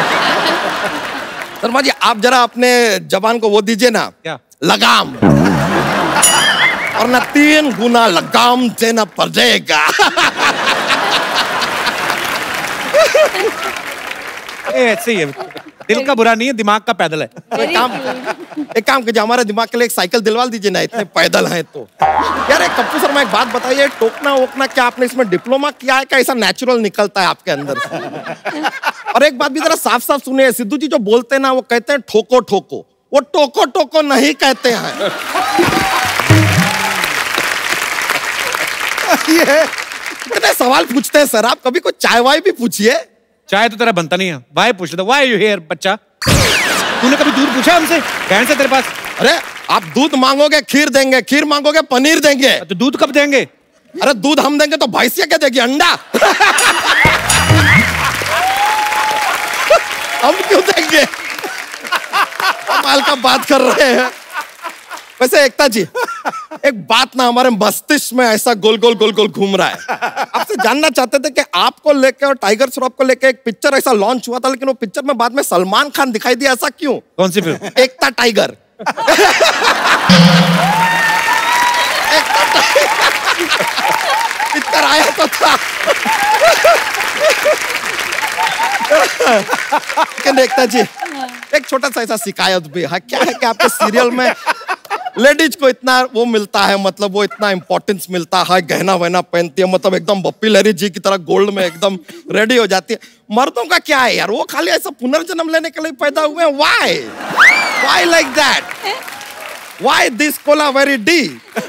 शर्मा जी, आप जरा अपने जबान को वो दीजिए ना, क्या? लगाम। और ना 3 गुना लगाम देना पड़ेगा। ऐसे ही है, दिल का बुरा नहीं है, दिमाग का पैदल है। एक काम कीजिए, हमारे दिमाग के लिए एक साइकिल दिलवा दीजिए ना, इतने पैदल हैं तो। यार एक कप्पू शर्मा, एक बात बताइए, टोकना वोकना क्या आपने इसमें डिप्लोमा किया है, क्या ऐसा नेचुरल निकलता है आपके अंदर से? और एक बात भी जरा साफ साफ सुनिए, सिद्धू जी जो बोलते हैं ना, वो कहते हैं ठोको ठोको, वो टोको टोको नहीं कहते हैं। ये कितने सवाल पूछते हैं सर आप, कभी कोई चाय वाय भी पूछिए। चाय तो तेरा बनता नहीं है, वाई पूछ लेता, वाई यू हियर बच्चा? तूने कभी दूध पूछा हमसे? कहने से तेरे पास? अरे आप दूध मांगोगे खीर देंगे, खीर मांगोगे पनीर देंगे। तो दूध कब देंगे? अरे दूध हम देंगे तो भैंसिया क्या देगी, अंडा? हम क्यों देंगे? कमाल का बात कर रहे हैं। वैसे एकता जी, एक बात ना हमारे मस्तिष्क में ऐसा गोल गोल गोल गोल घूम रहा है। आपसे जानना चाहते थे कि आपको लेके और टाइगर श्रॉफ को लेके एक पिक्चर ऐसा लॉन्च हुआ था, लेकिन वो पिक्चर में बाद में सलमान खान दिखाई दिया, ऐसा क्यों? कौन सी फिल्म? एकता टाइगर। पिक्चर आया तो था, लेकिन एकता जी एक छोटा सा ऐसा शिकायत भी है। क्या है कि आपके सीरियल में लेडीज को इतना वो मिलता है, मतलब वो इतना इंपॉर्टेंस मिलता है, गहना वहना पहनती है, मतलब एकदम बप्पी लहरी जी की तरह गोल्ड में एकदम रेडी हो जाती है। मर्दों का क्या है यार, वो खाली ऐसा पुनर्जन्म लेने के लिए पैदा हुए हैं। Why like that? Why this Kolaveri Di?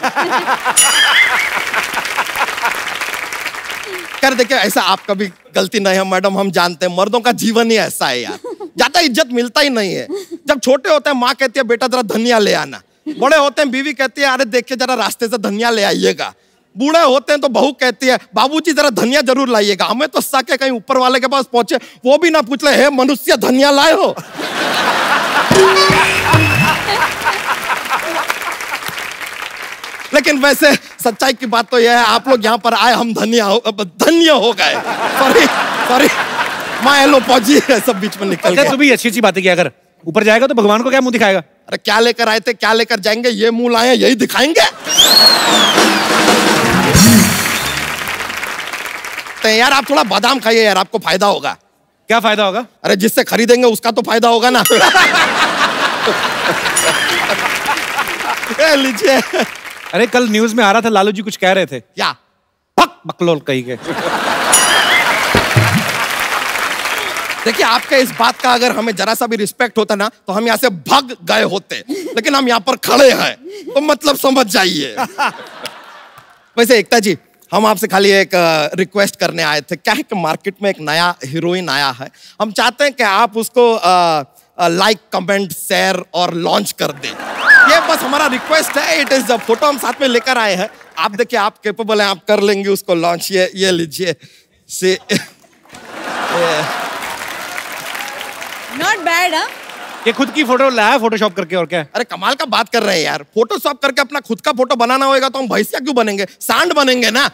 कर देखिए, ऐसा आपका भी गलती नहीं है मैडम, हम जानते हैं मर्दों का जीवन ही ऐसा है यार, ज्यादा इज्जत मिलता ही नहीं है। जब छोटे होते हैं माँ कहती है बेटा जरा धनिया ले आना, बड़े होते हैं बीवी कहती है अरे देखिए जरा रास्ते से धनिया ले आइएगा, बूढ़े होते हैं तो बहू कहती है बाबूजी जरा धनिया जरूर लाइएगा। हमें तो सके कहीं ऊपर वाले के पास पहुंचे वो भी ना पूछ ले, हे मनुष्य धनिया लाए हो? लेकिन वैसे सच्चाई की बात तो यह है, आप लोग यहाँ पर आए, हम धन्य हो गए। सॉरी माँ एलो पौजी सब बीच में निकल गया। तू भी अच्छी बातें किया कर, ऊपर जाएगा तो भगवान को क्या मुंह दिखाएगा? अरे क्या लेकर आए थे, क्या लेकर जाएंगे, ये मुंह लाए यही दिखाएंगे। तो यार आप थोड़ा बादाम खाइए यार, आपको फायदा होगा। क्या फायदा होगा? अरे जिससे खरीदेंगे उसका तो फायदा होगा ना। लीजिए। अरे कल न्यूज में आ रहा था, लालू जी कुछ कह रहे थे। क्या? भक बकलोल कही के। देखिए आपके इस बात का अगर हमें जरा सा भी रिस्पेक्ट होता ना तो हम यहाँ से भाग गए होते, लेकिन हम यहाँ पर खड़े हैं तो मतलब समझ जाइए। वैसे एकता जी, हम आपसे खाली एक रिक्वेस्ट करने आए थे। क्या है कि मार्केट में एक नया हीरोइन आया है, हम चाहते हैं कि आप उसको लाइक कमेंट शेयर और लॉन्च कर दें। ये बस हमारा रिक्वेस्ट है। इट इज फोटो हम साथ में लेकर आए हैं, आप देखिए आप कैपेबल हैं, आप कर लेंगे उसको लॉन्च। ये लीजिए से नॉट बैड। हाँ, ये खुद की फोटो लाया फोटोशॉप करके, और क्या है? अरे कमाल का बात कर रहे हैं यार, फोटोशॉप करके अपना खुद का फोटो बनाना होगा तो हम भैंसिया क्यों बनेंगे, सांड बनेंगे ना।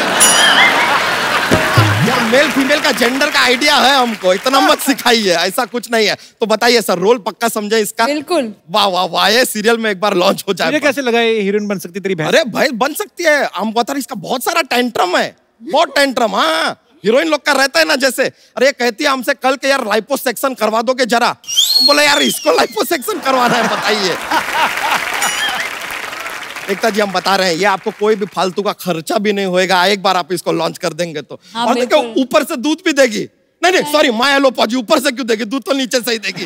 यार मेल फीमेल का जेंडर का आइडिया है हमको, इतना मत सिखाइए, ऐसा कुछ नहीं है। तो बताइए सर, रोल पक्का समझे इसका? बिल्कुल। वाह वाह वाह, ये सीरियल में एक बार लॉन्च हो जाए। मुझे कैसे लगा ये हीरोइन बन सकती तेरी बहन? अरे भाई बन सकती है, हम बता रहे इसका बहुत सारा टेंट्रम है, बहुत टेंट्रम। हाँ हीरोइन लोग का रहता है ना, जैसे अरे ये कहती है हमसे कल के यार लाइपोसेक्शन करवा दोगे जरा, बोले यार इसको लाइपोसेक्शन करवाना है, बताइए। एकता जी हम बता रहे हैं, ये आपको कोई भी फालतू का खर्चा भी नहीं होएगा, एक बार आप इसको लॉन्च कर देंगे तो। हाँ, और देखो ऊपर से दूध भी देगी। नहीं नहीं सॉरी, माया लोपा जी ऊपर से क्यों देगी, दूध तो नीचे से ही देगी।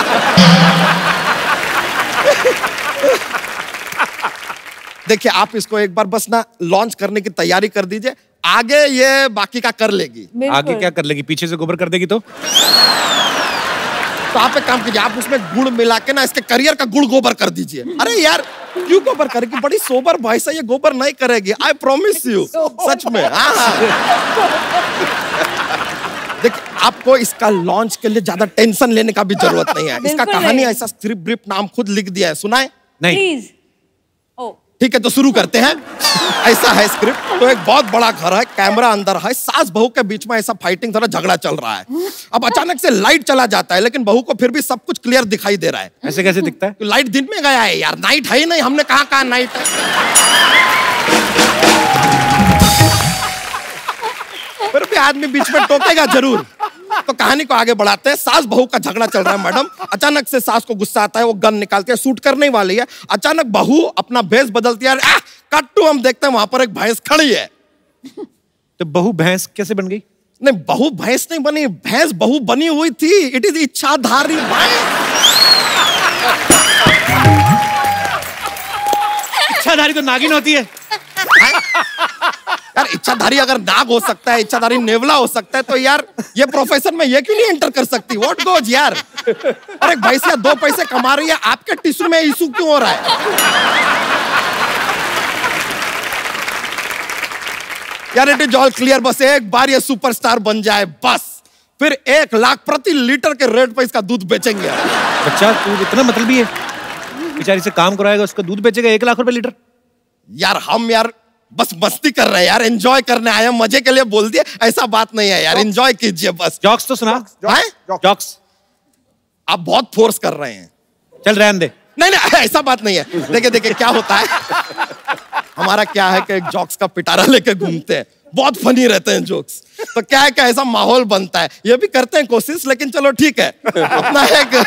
देखिए आप इसको एक बार बस ना लॉन्च करने की तैयारी कर दीजिए, आगे ये बाकी का कर लेगी। आगे क्या कर लेगी? पीछे से गोबर कर देगी तो आप एक काम कीजिए, आप उसमें गुड़ मिला के ना इसके करियर का गुड़ गोबर कर दीजिए। अरे यार क्यों गोबर करेगी, बड़ी सोबर वॉइस है, ये गोबर नहीं करेगी, आई प्रॉमिस यू, सच में। हाँ देखिए आपको इसका लॉन्च के लिए ज्यादा टेंशन लेने का भी जरूरत नहीं है, इसका कहानी ऐसा स्क्रिप्ट ब्रीफ नाम खुद लिख दिया है, सुनाए? नहीं। प्लीज। ओ ठीक है तो शुरू करते हैं। ऐसा है स्क्रिप्ट, तो एक बहुत बड़ा घर है, कैमरा अंदर है, सास बहू के बीच में ऐसा फाइटिंग थोड़ा झगड़ा चल रहा है। अब अचानक से लाइट चला जाता है, लेकिन बहू को फिर भी सब कुछ क्लियर दिखाई दे रहा है। ऐसे कैसे दिखता है? तो लाइट दिन में गया है यार, नाइट है ही नहीं, हमने कहा नाइट है। फिर भी आदमी बीच में टोकेगा जरूर। तो कहानी को आगे बढ़ाते हैं, सास बहू का झगड़ा चल रहा है मैडम, अचानक से सास को गुस्सा आता है, वो गन निकालती है, शूट करने वाली है, अचानक बहू अपना भेष बदलती है, कट्टू हम देखते हैं वहां पर एक भैंस खड़ी है। तो बहू भैंस कैसे बन गई? नहीं बहू भैंस नहीं बनी, भैंस बहू बनी हुई थी, इट इज इच्छाधारी भैंस। इच्छाधारी तो नागिन होती है यार। इच्छाधारी अगर नाग हो सकता है, इच्छाधारी नेवला हो सकता है, तो यार ये प्रोफेशन में ये क्यों नहीं एंटर कर सकती? व्हाट गोज यार। अरे भैंसिया 2 पैसे कमा रही है, आपके टिश्यू में इशू क्यों हो रहा है? यार इट इज ऑल क्लियर, बस एक बार ये सुपरस्टार बन जाए बस, फिर 1 लाख प्रति लीटर के रेट पे इसका दूध बेचेंगे। बच्चा तू इतना मतलबी है, बेचारी से काम कराएगा, उसका दूध बेचेगा 1 लाख रुपए लीटर। यार हम यार बस मस्ती कर रहे हैं यार, एंजॉय करने आए हैं, मजे के लिए बोल दिए, ऐसा बात नहीं है यार, एंजॉय कीजिए बस। जॉक्स तो सुना। जॉक्स आप बहुत फोर्स कर रहे हैं। चल रहने दे। नहीं नहीं ऐसा बात नहीं है, देखिए देखिए क्या होता है, हमारा क्या है कि एक जॉक्स का पिटारा लेके घूमते हैं, बहुत फनी रहते हैं जोक्स, तो क्या है कि ऐसा माहौल बनता है, ये भी करते हैं कोशिश, लेकिन चलो ठीक है अपना एक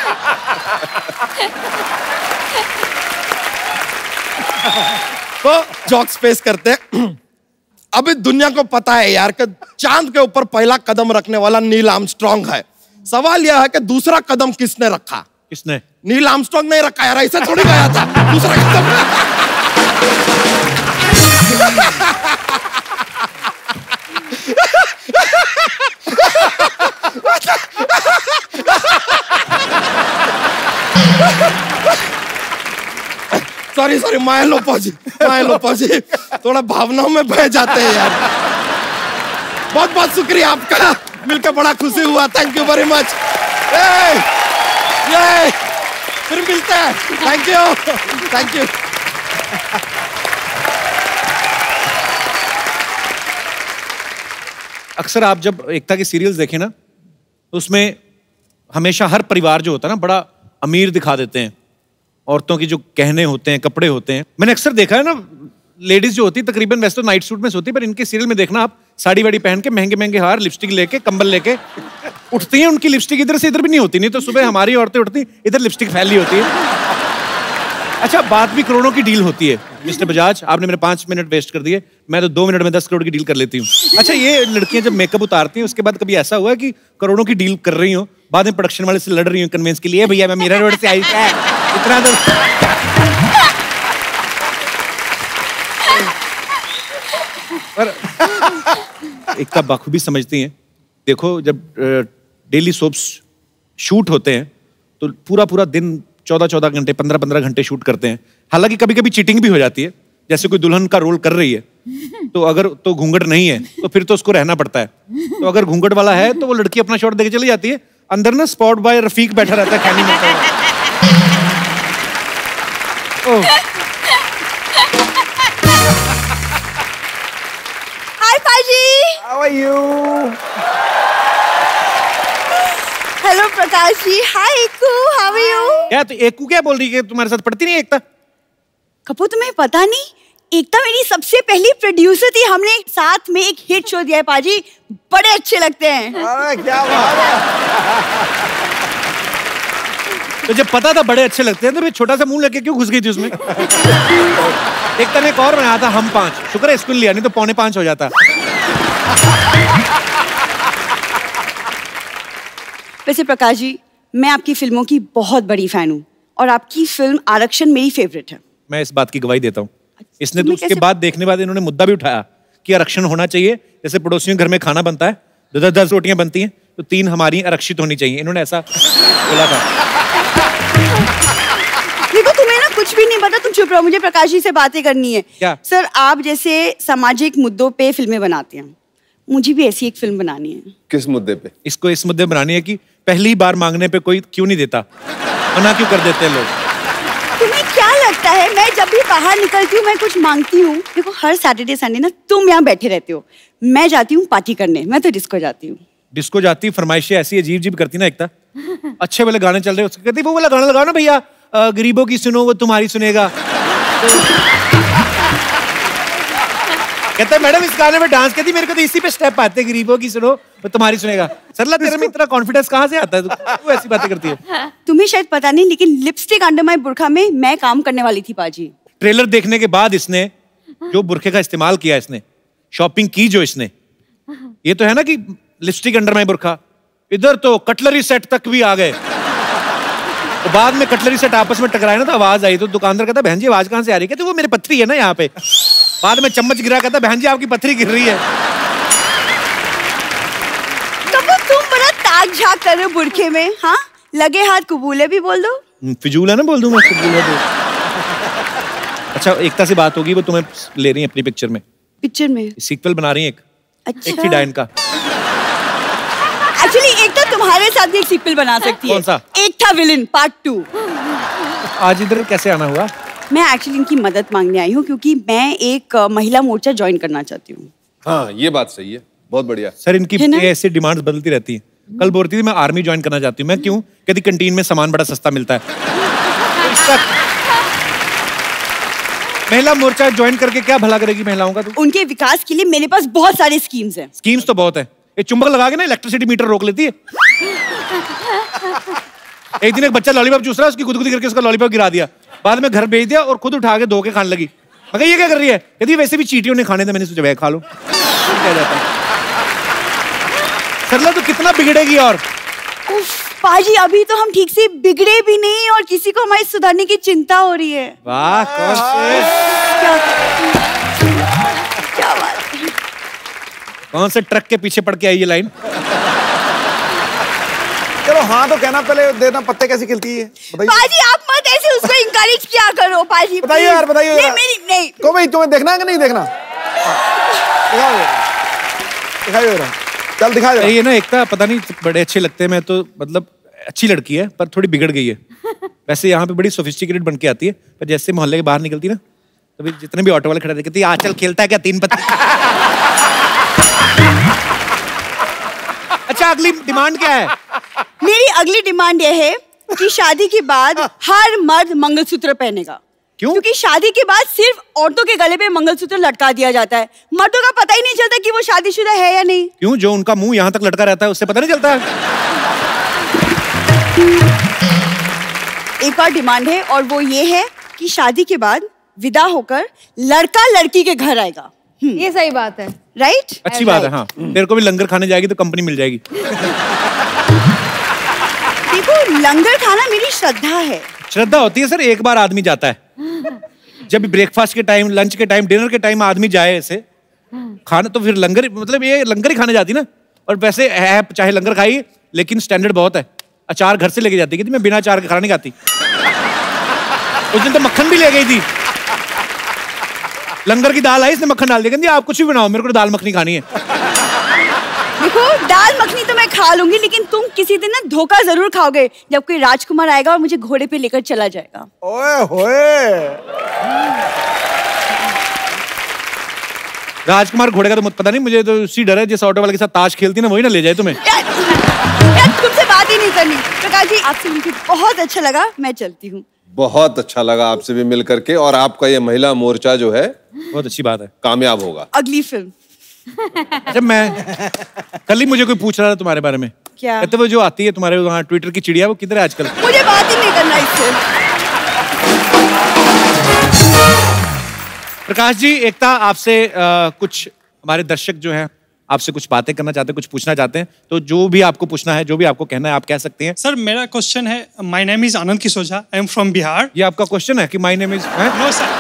तो जॉक्स पेश करते हैं। अभी दुनिया को पता है यार कि चांद के ऊपर पहला कदम रखने वाला नील आर्मस्ट्रांग है, सवाल यह है कि दूसरा कदम किसने रखा? किसने? नील आर्मस्ट्रांग नहीं रखा यार, ऐसे थोड़ी गया था, दूसरा कदम सॉरी सॉरी माया लोपा जी थोड़ा भावनाओं में बह जाते हैं यार। बहुत बहुत शुक्रिया आपका, मिलकर बड़ा खुशी हुआ, थैंक यू वेरी मच। फिर मिलते हैं, थैंक यू। अक्सर आप जब एकता की सीरियल्स देखें ना, तो उसमें हमेशा हर परिवार जो होता है ना बड़ा अमीर दिखा देते हैं, औरतों की जो गहने होते हैं, कपड़े होते हैं। मैंने अक्सर देखा है ना, लेडीज जो होती है तकरीबन वैसे तो नाइट सूट में सोती है, पर इनके सीरियल में देखना आप साड़ी वाड़ी पहन के, महंगे महंगे हार, लिपस्टिक लेके, कंबल लेके उठती हैं। उनकी लिपस्टिक इधर से इधर भी नहीं होती, नहीं तो सुबह हमारी औरतें उठती इधर लिपस्टिक फैली होती है। अच्छा, बात भी करोड़ों की डील होती है। मिस्टर बजाज, आपने मेरे 5 मिनट वेस्ट कर दिए, मैं तो 2 मिनट में 10 करोड़ की डील कर लेती हूँ। अच्छा, ये लड़कियां जब मेकअप उतारती हैं, उसके बाद कभी ऐसा हुआ है कि करोड़ों की डील कर रही हो, बाद में प्रोडक्शन वाले से लड़ रही हूँ कन्वेंस के लिए, भैया मैं मीरा रोड से आई है, इतना तो पर एकता बाखूबी समझती हैं। देखो, जब डेली सोप्स शूट होते हैं तो पूरा पूरा दिन 14-14 घंटे, 15-15 घंटे शूट करते हैं। हालांकि कभी कभी चीटिंग भी हो जाती है, जैसे कोई दुल्हन का रोल कर रही है तो अगर तो घूंघट नहीं है तो फिर तो उसको रहना पड़ता है, तो अगर घूंघट वाला है तो वो लड़की अपना शॉट देके चली जाती है, अंदर ना स्पॉट बॉय रफीक बैठा रहता है खैनी में। हाय पाजी। How are you? Hello Prakash ji. Hi Eku, how are you? क्या तो एकू क्या बोल रही है? तुम्हारे साथ पढ़ती नहीं एकता? कपूर तुम्हें पता नहीं, एकता मेरी सबसे पहली प्रोड्यूसर थी। हमने साथ में एक हिट शो दिया है पाजी, बड़े अच्छे लगते हैं। अरे क्या बात है। तो जब पता था बड़े अच्छे लगते हैं तो फिर छोटा सा मुंह लेके क्यों घुस गई थी उसमें? एकता ने एक और बनाया था हम 5, शुक्र है स्कूल लिया, नहीं तो 4:45 हो जाता। वैसे प्रकाश जी, मैं आपकी फिल्मों की बहुत बड़ी फैन हूँ और आपकी फिल्म आरक्षण मेरी फेवरेट है। मैं इस बात की गवाही देता हूँ। इसने तो तुम्हें उसके कैसे- बाद देखने बाद इन्होंने मुद्दा भी उठाया कि आरक्षण होना चाहिए। जैसे पड़ोसियों के घर में खाना बनता है, 10 रोटियां बनती हैं, तो 3 हमारी आरक्षित होनी चाहिए। इन्होंने ऐसा बोला था। देखो तुम्हें ना कुछ भी नहीं पता, तुम चुप रहो, मुझे प्रकाश जी से बातें करनी है। क्या? सर, आप जैसे सामाजिक मुद्दों पे फिल्में बनाते हैं, मुझे भी ऐसी एक फिल्म बनानी है। किस मुद्दे पे? इसको इस मुद्दे बनानी है कि पहली बार मांगने पे कोई क्यों नहीं देता, मना क्यों कर देते हैं लोग। तुम्हें क्या लगता है मैं जब भी बाहर निकलती हूँ मैं कुछ मांगती हूँ? देखो हर सैटरडे संडे ना तुम यहाँ बैठे रहते हो, मैं जाती हूँ पार्टी करने, मैं तो डिस्को जाती हूँ। डिस्को जाती, फरमाइशें ऐसी अजीब अजीब करती ना एकता। अच्छे वाले गाने चल रहे उसके कहती वो वाला गाना लगाओ ना भैया, गरीबों की सुनो वो तुम्हारी सुनेगा। कहता है मैडम इस गाने में डांस करती, मेरे को तो इसी पे स्टेप आते हैं, गरीबों की सुनो वो तुम्हारी सुनेगा। सरला तेरे में इतना कॉन्फिडेंस कहाँ से आता है? तू ऐसी बातें करती है। तुम्हें शायद पता नहीं, लेकिन लिपस्टिक अंडर माय बुर्खा में मैं काम करने वाली थी पाजी। ट्रेलर देखने के बाद इसने जो बुरखे का इस्तेमाल किया, इसने शॉपिंग की जो इसने, ये तो है ना कि लिपस्टिक अंडर माय बुरखा, इधर तो कटलरी सेट तक भी आ गए। तो बाद में कटलरी सेट आपस में टकराए ना तो आवाज आई, तो दुकानदार कहता बहन जी आवाज कहाँ से आ रही है? कहते वो मेरी पत्थरी है ना यहाँ पे। बाद में चम्मच गिरा, कहता बहन जी आपकी पत्थरी गिर रही है। कपूर तुम बड़ा ताक झाक कर रहे हो बुरखे में, हाँ? लगे हाथ कबूले भी बोल दो। फिजूल है ना, बोल दूं मैं फिजूल है तो। अच्छा एकता से बात होगी, वो तुम्हें ले रही है अपनी पिक्चर में, पिक्चर में सीक्वल बना रही है एक, अच्छा। एक थी डायन का। एक्चुअली एक तो तुम्हारे साथ भी एक सीक्वल बना सकती है। कौन सा? एक था विलन पार्ट 2। आज इधर कैसे आना हुआ? मैं एक्चुअली इनकी मदद मांगने आई हूँ क्योंकि मैं एक महिला मोर्चा ज्वाइन करना चाहती हूँ। हाँ ये बात सही है, बहुत बढ़िया। सर इनकी है ना? ऐसी डिमांड्स बदलती रहती हैं। कल बोल रही थी मैं आर्मी ज्वाइन करना चाहती हूँ। मैं क्यों? कहती कैंटीन में सामान बड़ा सस्ता मिलता है। महिला मोर्चा ज्वाइन करके क्या भला करेगी महिलाओं का? तू उनके विकास के लिए मेरे पास बहुत सारे स्कीम्स हैं। स्कीम्स तो बहुत है, ये चुंबक लगा के ना इलेक्ट्रिसिटी मीटर रोक लेती है। एक दिन एक बच्चा लॉलीपॉप चूस रहा है, उसकी गुदगुदी करके उसका लॉलीपॉप गिरा दिया, बाद में घर भेज दिया और खुद उठा के धो के खाने लगी। मगर ये क्या कर रही है? यदि वैसे भी चींटियों ने खाने थे, मैंने सोचा खा लो। क्या जाता है सरला, तो कितना बिगड़ेगी? और उफ, पाजी अभी तो हम ठीक से बिगड़े भी नहीं और किसी को हमारी सुधारने की चिंता हो रही है। वाह, कौन से क्या बात है। कौन से ट्रक के पीछे पड़ के आई ये लाइन? चलो हाँ तो कहना पहले देना, पत्ते कैसी खिलती है बताइए। पाजी आप मत ऐसे उसको इंकरेज किया करो पाजी। बताइए यार, बताइए नहीं यार। मेरी नहीं। को भाई तुम्हें देखना है कि नहीं देखना? दिखाइए जरा, चल दिखाइए जरा। ये ना एकता पता नहीं बड़े अच्छे लगते हैं। मैं तो मतलब अच्छी लड़की है पर थोड़ी बिगड़ गई है। वैसे यहाँ पे बड़ी सोफिस्टिकेटेड बन के आती है, पर जैसे मोहल्ले के बाहर निकलती ना तभी जितने भी ऑटो वाले खड़े कहती है आजकल खेलता है क्या 3 पत्ती। अच्छा अगली डिमांड क्या है? मेरी अगली डिमांड यह है कि शादी के बाद हर मर्द मंगलसूत्र पहनेगा। क्यों? क्योंकि शादी के बाद सिर्फ औरतों के गले पे मंगलसूत्र लटका दिया जाता है, मर्दों का पता ही नहीं चलता कि वो शादीशुदा है या नहीं। क्यों? जो उनका मुंह यहाँ तक लटका रहता है उससे पता नहीं चलता है? एक और डिमांड है और वो ये है कि शादी के बाद विदा होकर लड़का लड़की के घर आएगा। ये सही बात है। राइट? अच्छी बात है। हाँ तेरे को भी लंगर खाने जाएगी तो कंपनी मिल जाएगी। देखो लंगर खाना मेरी श्रद्धा है। श्रद्धा होती है सर, एक बार आदमी जाता है, जब ब्रेकफास्ट के टाइम, लंच के टाइम, डिनर के टाइम आदमी जाए ऐसे खाना, तो फिर लंगर मतलब ये लंगर ही खाने जाती ना। और वैसे है चाहे लंगर खाई लेकिन स्टैंडर्ड बहुत है। अचार घर से लेके जाती है, मैं बिना अचार के खाना नहीं खाती। उस दिन तो मक्खन भी ले गई थी। लंगर की दाल आई, इसने मक्खन डाल दिया, कहती आप कुछ भी बनाओ, मेरे को दाल मखनी खानी है। देखो दाल मखनी तो मैं खा लूंगी, लेकिन तुम किसी दिन ना धोखा जरूर खाओगे जब कोई राजकुमार आएगा और मुझे घोड़े पे लेकर चला जाएगा। ओए होए। राजकुमार घोड़े का तो मुझे पता नहीं, मुझे तो उसी डर है जिस ऑटो वाले के साथ ताश खेलती ना वही ना ले जाए तुम्हें। यार तुमसे बात ही नहीं करनी। प्रकाश जी आपसे मिलकर बहुत अच्छा लगा, मैं चलती हूँ। बहुत अच्छा लगा आपसे भी मिल करके, और आपका ये महिला मोर्चा जो है बहुत अच्छी बात है, कामयाब होगा। अगली फिल्म। अच्छा मैं कल ही मुझे कोई पूछ रहा था तुम्हारे बारे में। क्या? कहते वो जो आती है तुम्हारे वहाँ ट्विटर की चिड़िया, वो किधर है आजकल? मुझे बात ही नहीं करना इससे। प्रकाश जी, एकता आपसे कुछ हमारे दर्शक जो हैं आपसे कुछ बातें करना चाहते हैं, कुछ पूछना चाहते हैं, तो जो भी आपको पूछना है, जो भी आपको कहना है, आप कह सकते हैं। सर मेरा क्वेश्चन है, my name is Anand Kishoja, I am from Bihar. ये आपका क्वेश्चन है कि my name is? No sir.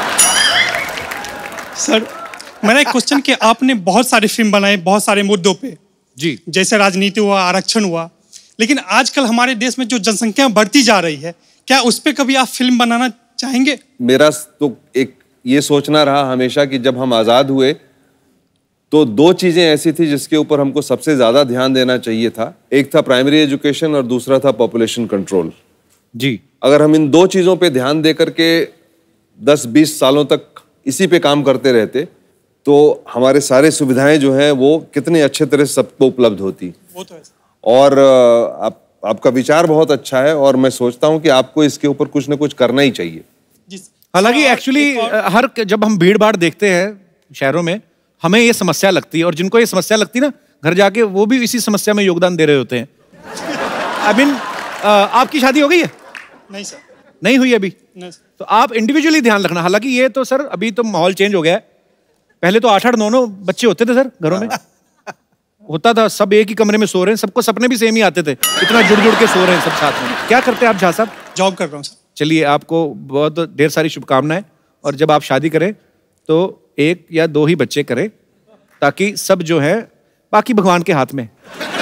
Sir मेरा एक क्वेश्चन कि आपने बहुत सारी फिल्म बनाए बहुत सारे मुद्दों पे जी, जैसे राजनीति हुआ, आरक्षण हुआ, लेकिन आजकल हमारे देश में जो जनसंख्या बढ़ती जा रही है, क्या उस पर कभी आप फिल्म बनाना चाहेंगे? मेरा तो एक ये सोचना रहा हमेशा कि जब हम आजाद हुए तो दो चीजें ऐसी थी जिसके ऊपर हमको सबसे ज्यादा ध्यान देना चाहिए था। एक था प्राइमरी एजुकेशन और दूसरा था पॉपुलेशन कंट्रोल। जी, अगर हम इन दो चीजों पे ध्यान दे करके 10-20 सालों तक इसी पे काम करते रहते तो हमारे सारे सुविधाएं जो हैं वो कितने अच्छे तरह से सबको उपलब्ध होती। वो तो है। और आपका विचार बहुत अच्छा है और मैं सोचता हूं कि आपको इसके ऊपर कुछ ना कुछ करना ही चाहिए। हालांकि एक्चुअली हर जब हम भीड़ भाड़ देखते हैं शहरों में, हमें ये समस्या लगती है, और जिनको ये समस्या लगती है ना, घर जाके वो भी इसी समस्या में योगदान दे रहे होते हैं। आई मीन आपकी शादी हो गई है? नहीं सर। नहीं हुई अभी? नहीं सर। तो आप इंडिविजुअली ध्यान रखना। हालांकि ये तो सर अभी तो माहौल चेंज हो गया है, पहले तो 8-8, 9-9 बच्चे होते थे सर घरों में। होता था सब एक ही कमरे में सो रहे हैं, सबको सपने भी सेम ही आते थे, इतना जुड़ जुड़ के सो रहे हैं सब साथ में। क्या करते हैं आप झा साहब? जॉब कर रहा हूँ सर। चलिए आपको बहुत ढेर सारी शुभकामनाएं, और जब आप शादी करें तो 1 या 2 ही बच्चे करें, ताकि सब जो है बाकी भगवान के हाथ में।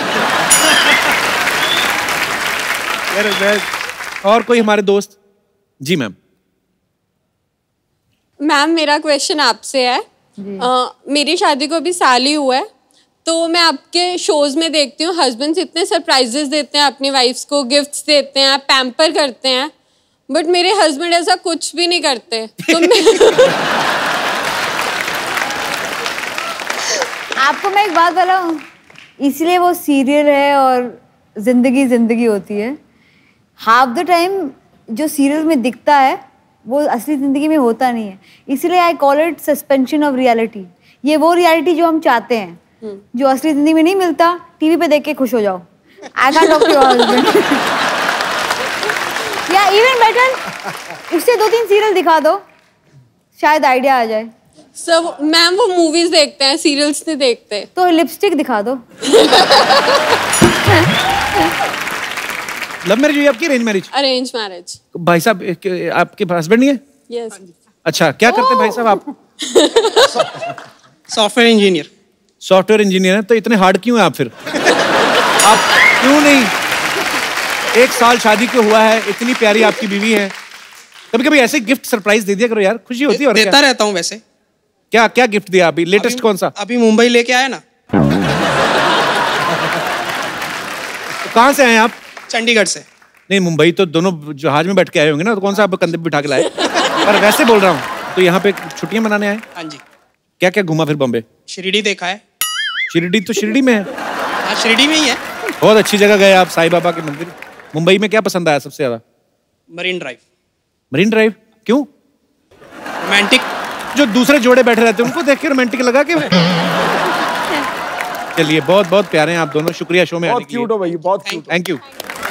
और कोई हमारे दोस्त? जी मैम। मैम मेरा क्वेश्चन आपसे है। मेरी शादी को अभी साल ही हुआ है, तो मैं आपके शोज में देखती हूँ हस्बैंड्स इतने सरप्राइजेस देते हैं अपनी वाइफ्स को, गिफ्ट्स देते हैं, पैम्पर करते हैं, बट मेरे हस्बैंड ऐसा कुछ भी नहीं करते। तो आपको मैं एक बात बताऊं, इसलिए वो सीरियल है और जिंदगी जिंदगी होती है। हाफ द टाइम जो सीरियल में दिखता है वो असली जिंदगी में होता नहीं है, इसलिए I call it suspension of reality. ये वो रियलिटी जो हम चाहते हैं, जो असली जिंदगी में नहीं मिलता, टीवी पे देख के खुश हो जाओ। I can't talk to your husband. या इवन बेटर उससे 2-3 सीरियल दिखा दो, शायद आइडिया आ जाए। सब मैम वो मूवीज देखते हैं, सीरियल्स नहीं देखते। तो लिपस्टिक दिखा दो। लव मैरिज हुई आपकी? Arrange marriage? Arrange marriage. भाई साहब आपके हस्बैंड नहीं है? यस। अच्छा, क्या करते हैं भाई साहब आप? Software engineer. सॉफ्टवेयर इंजीनियर है, तो इतने हार्ड क्यों हैं आप फिर? आप क्यों नहीं, 1 साल शादी को हुआ है, इतनी प्यारी आपकी बीवी है, कभी कभी ऐसे गिफ्ट सरप्राइज दे दिया करो यार, खुशी होती है। और देता रहता हूँ वैसे। क्या क्या गिफ्ट दिया अभी? लेटेस्ट कौन सा? अभी मुंबई लेके आया ना। तो कहाँ से आए आप? चंडीगढ़ से। नहीं, मुंबई तो दोनों जहाज में बैठ के आए होंगे ना, तो कौन सा आप कंधे पे बिठा के लाए? पर वैसे बोल रहा हूँ, तो यहाँ पे छुट्टियां मनाने आए? हाँ जी। क्या क्या घूमा फिर बॉम्बे? शिरडी देखा है। शिरडी तो शिरडी में है। हाँ शिरडी में ही है। बहुत अच्छी जगह गए आप, साईं बाबा के मंदिर। मुंबई में क्या पसंद आया सबसे ज्यादा? Marine Drive. मरीन ड्राइव क्यों? रोमांटिक। जो दूसरे जोड़े बैठे रहते हैं उनको देख के रोमांटिक लगा के। चलिए, बहुत बहुत प्यारे हैं आप दोनों, शुक्रिया शो में आने के लिए। बहुत क्यूट हो भाई, बहुत क्यूट। Thank you.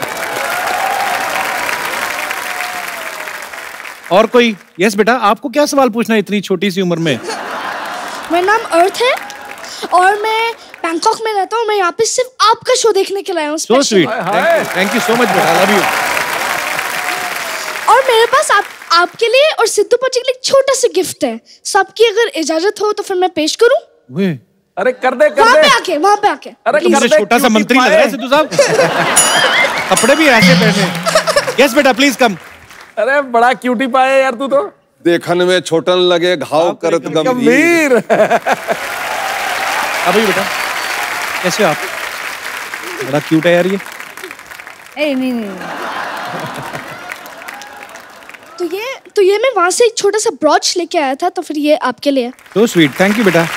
और कोई? यस बेटा, आपको क्या सवाल पूछना है इतनी छोटी सी उम्र में? मेरा नाम अर्थ है और मैं बैंकॉक में रहता हूँ। मैं यहाँ पे सिर्फ आपका शो देखने के लिए आया हूँ। So sweet. Thank you so much बेटा, I love you. और मेरे पास आपके लिए और सिद्धू पाजी के लिए एक छोटा सा गिफ्ट है। सबकी अगर इजाजत हो तो फिर मैं पेश करूँ? अरे कर दे, कर वहाँ दे। पे आके, वहाँ पे आके। अरे तुमसे छोटा सा मंत्री लग रहा है सिद्धू साहब। कपड़े भी ऐसे पहने। यस बेटा, प्लीज कम। अरे बड़ा क्यूटी पाए यार तू तो। देखन में छोटन लगे, घाव करत गंभीर। गंभीर। अभी बेटा कैसे हो आप? बड़ा क्यूट है यार ये। नहीं। तो ये मैं वहां से एक छोटा सा ब्रॉच लेके आया था, तो फिर ये आपके लिए। तो स्वीट, थैंक यू बेटा।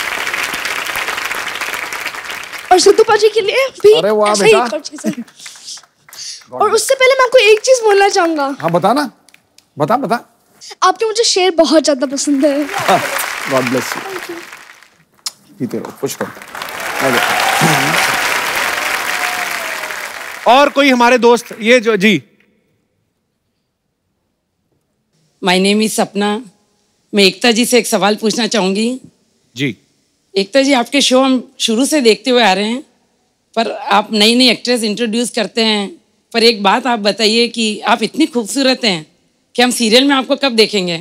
और सिद्धू पाजी के लिए भी अरे वाह ऐसा ही बेटा। एक और चीज़ है। और उससे पहले मैं आपको एक चीज बोलना चाहूंगा। हाँ बता ना, बता। आपके मुझे शेर बहुत ज्यादा पसंद है। God bless you. जीते रहो, खुश रहो। और कोई हमारे दोस्त ये जो जी। माय नेम इज सपना। मैं एकता जी से एक सवाल पूछना चाहूंगी। जी। एकता जी, आपके शो हम शुरू से देखते हुए आ रहे हैं, पर आप नई नई एक्ट्रेस इंट्रोड्यूस करते हैं। पर एक बात आप बताइए कि आप इतनी खूबसूरत हैं कि हम सीरियल में आपको कब देखेंगे?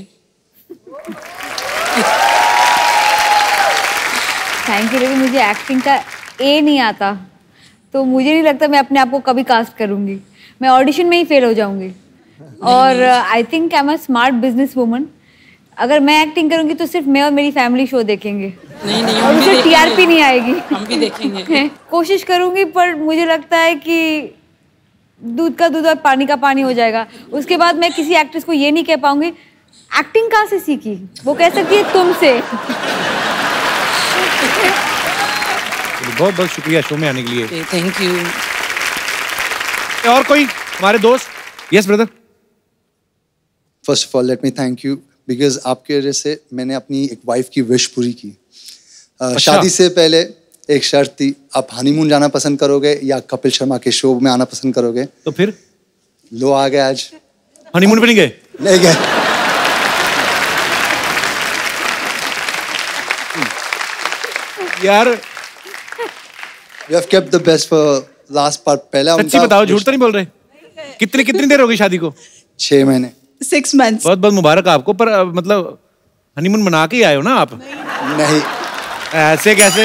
थैंक यू, लेकिन मुझे एक्टिंग का ए नहीं आता, तो मुझे नहीं लगता मैं अपने आप को कभी कास्ट करूंगी। मैं ऑडिशन में ही फेल हो जाऊंगी। और I think I am a smart business woman. अगर मैं एक्टिंग करूंगी तो सिर्फ मैं और मेरी फैमिली शो देखेंगे। नहीं, और मुझे टीआरपी नहीं आएगी। हम भी देखेंगे। कोशिश करूंगी, पर मुझे लगता है कि दूध का दूध और पानी का पानी हो जाएगा। उसके बाद मैं किसी एक्ट्रेस को ये नहीं कह पाऊंगी एक्टिंग कहाँ से सीखी, वो कह सकती है तुमसे। बहुत बहुत शुक्रिया शो में आने के लिए। Thank you. और कोई हमारे दोस्त? Yes brother. First of all let me thank you, because आपके वजह से मैंने अपनी एक वाइफ की विश पूरी की। शादी से पहले एक शर्त थी, आप हनीमून जाना पसंद करोगे या कपिल शर्मा के शो में आना पसंद करोगे? तो फिर लो आ गए आज। हनीमून पे नहीं गए? नहीं गए। यार We have kept the best for last part। पहला सच्ची बताओ, झूठ तो नहीं बोल रहे? कितनी देर हो गई शादी को? 6 महीने। 6 months। बहुत बहुत मुबारक आपको। पर मतलब हनीमून मना के ही आए हो ना आप? नहीं। ऐसे कैसे?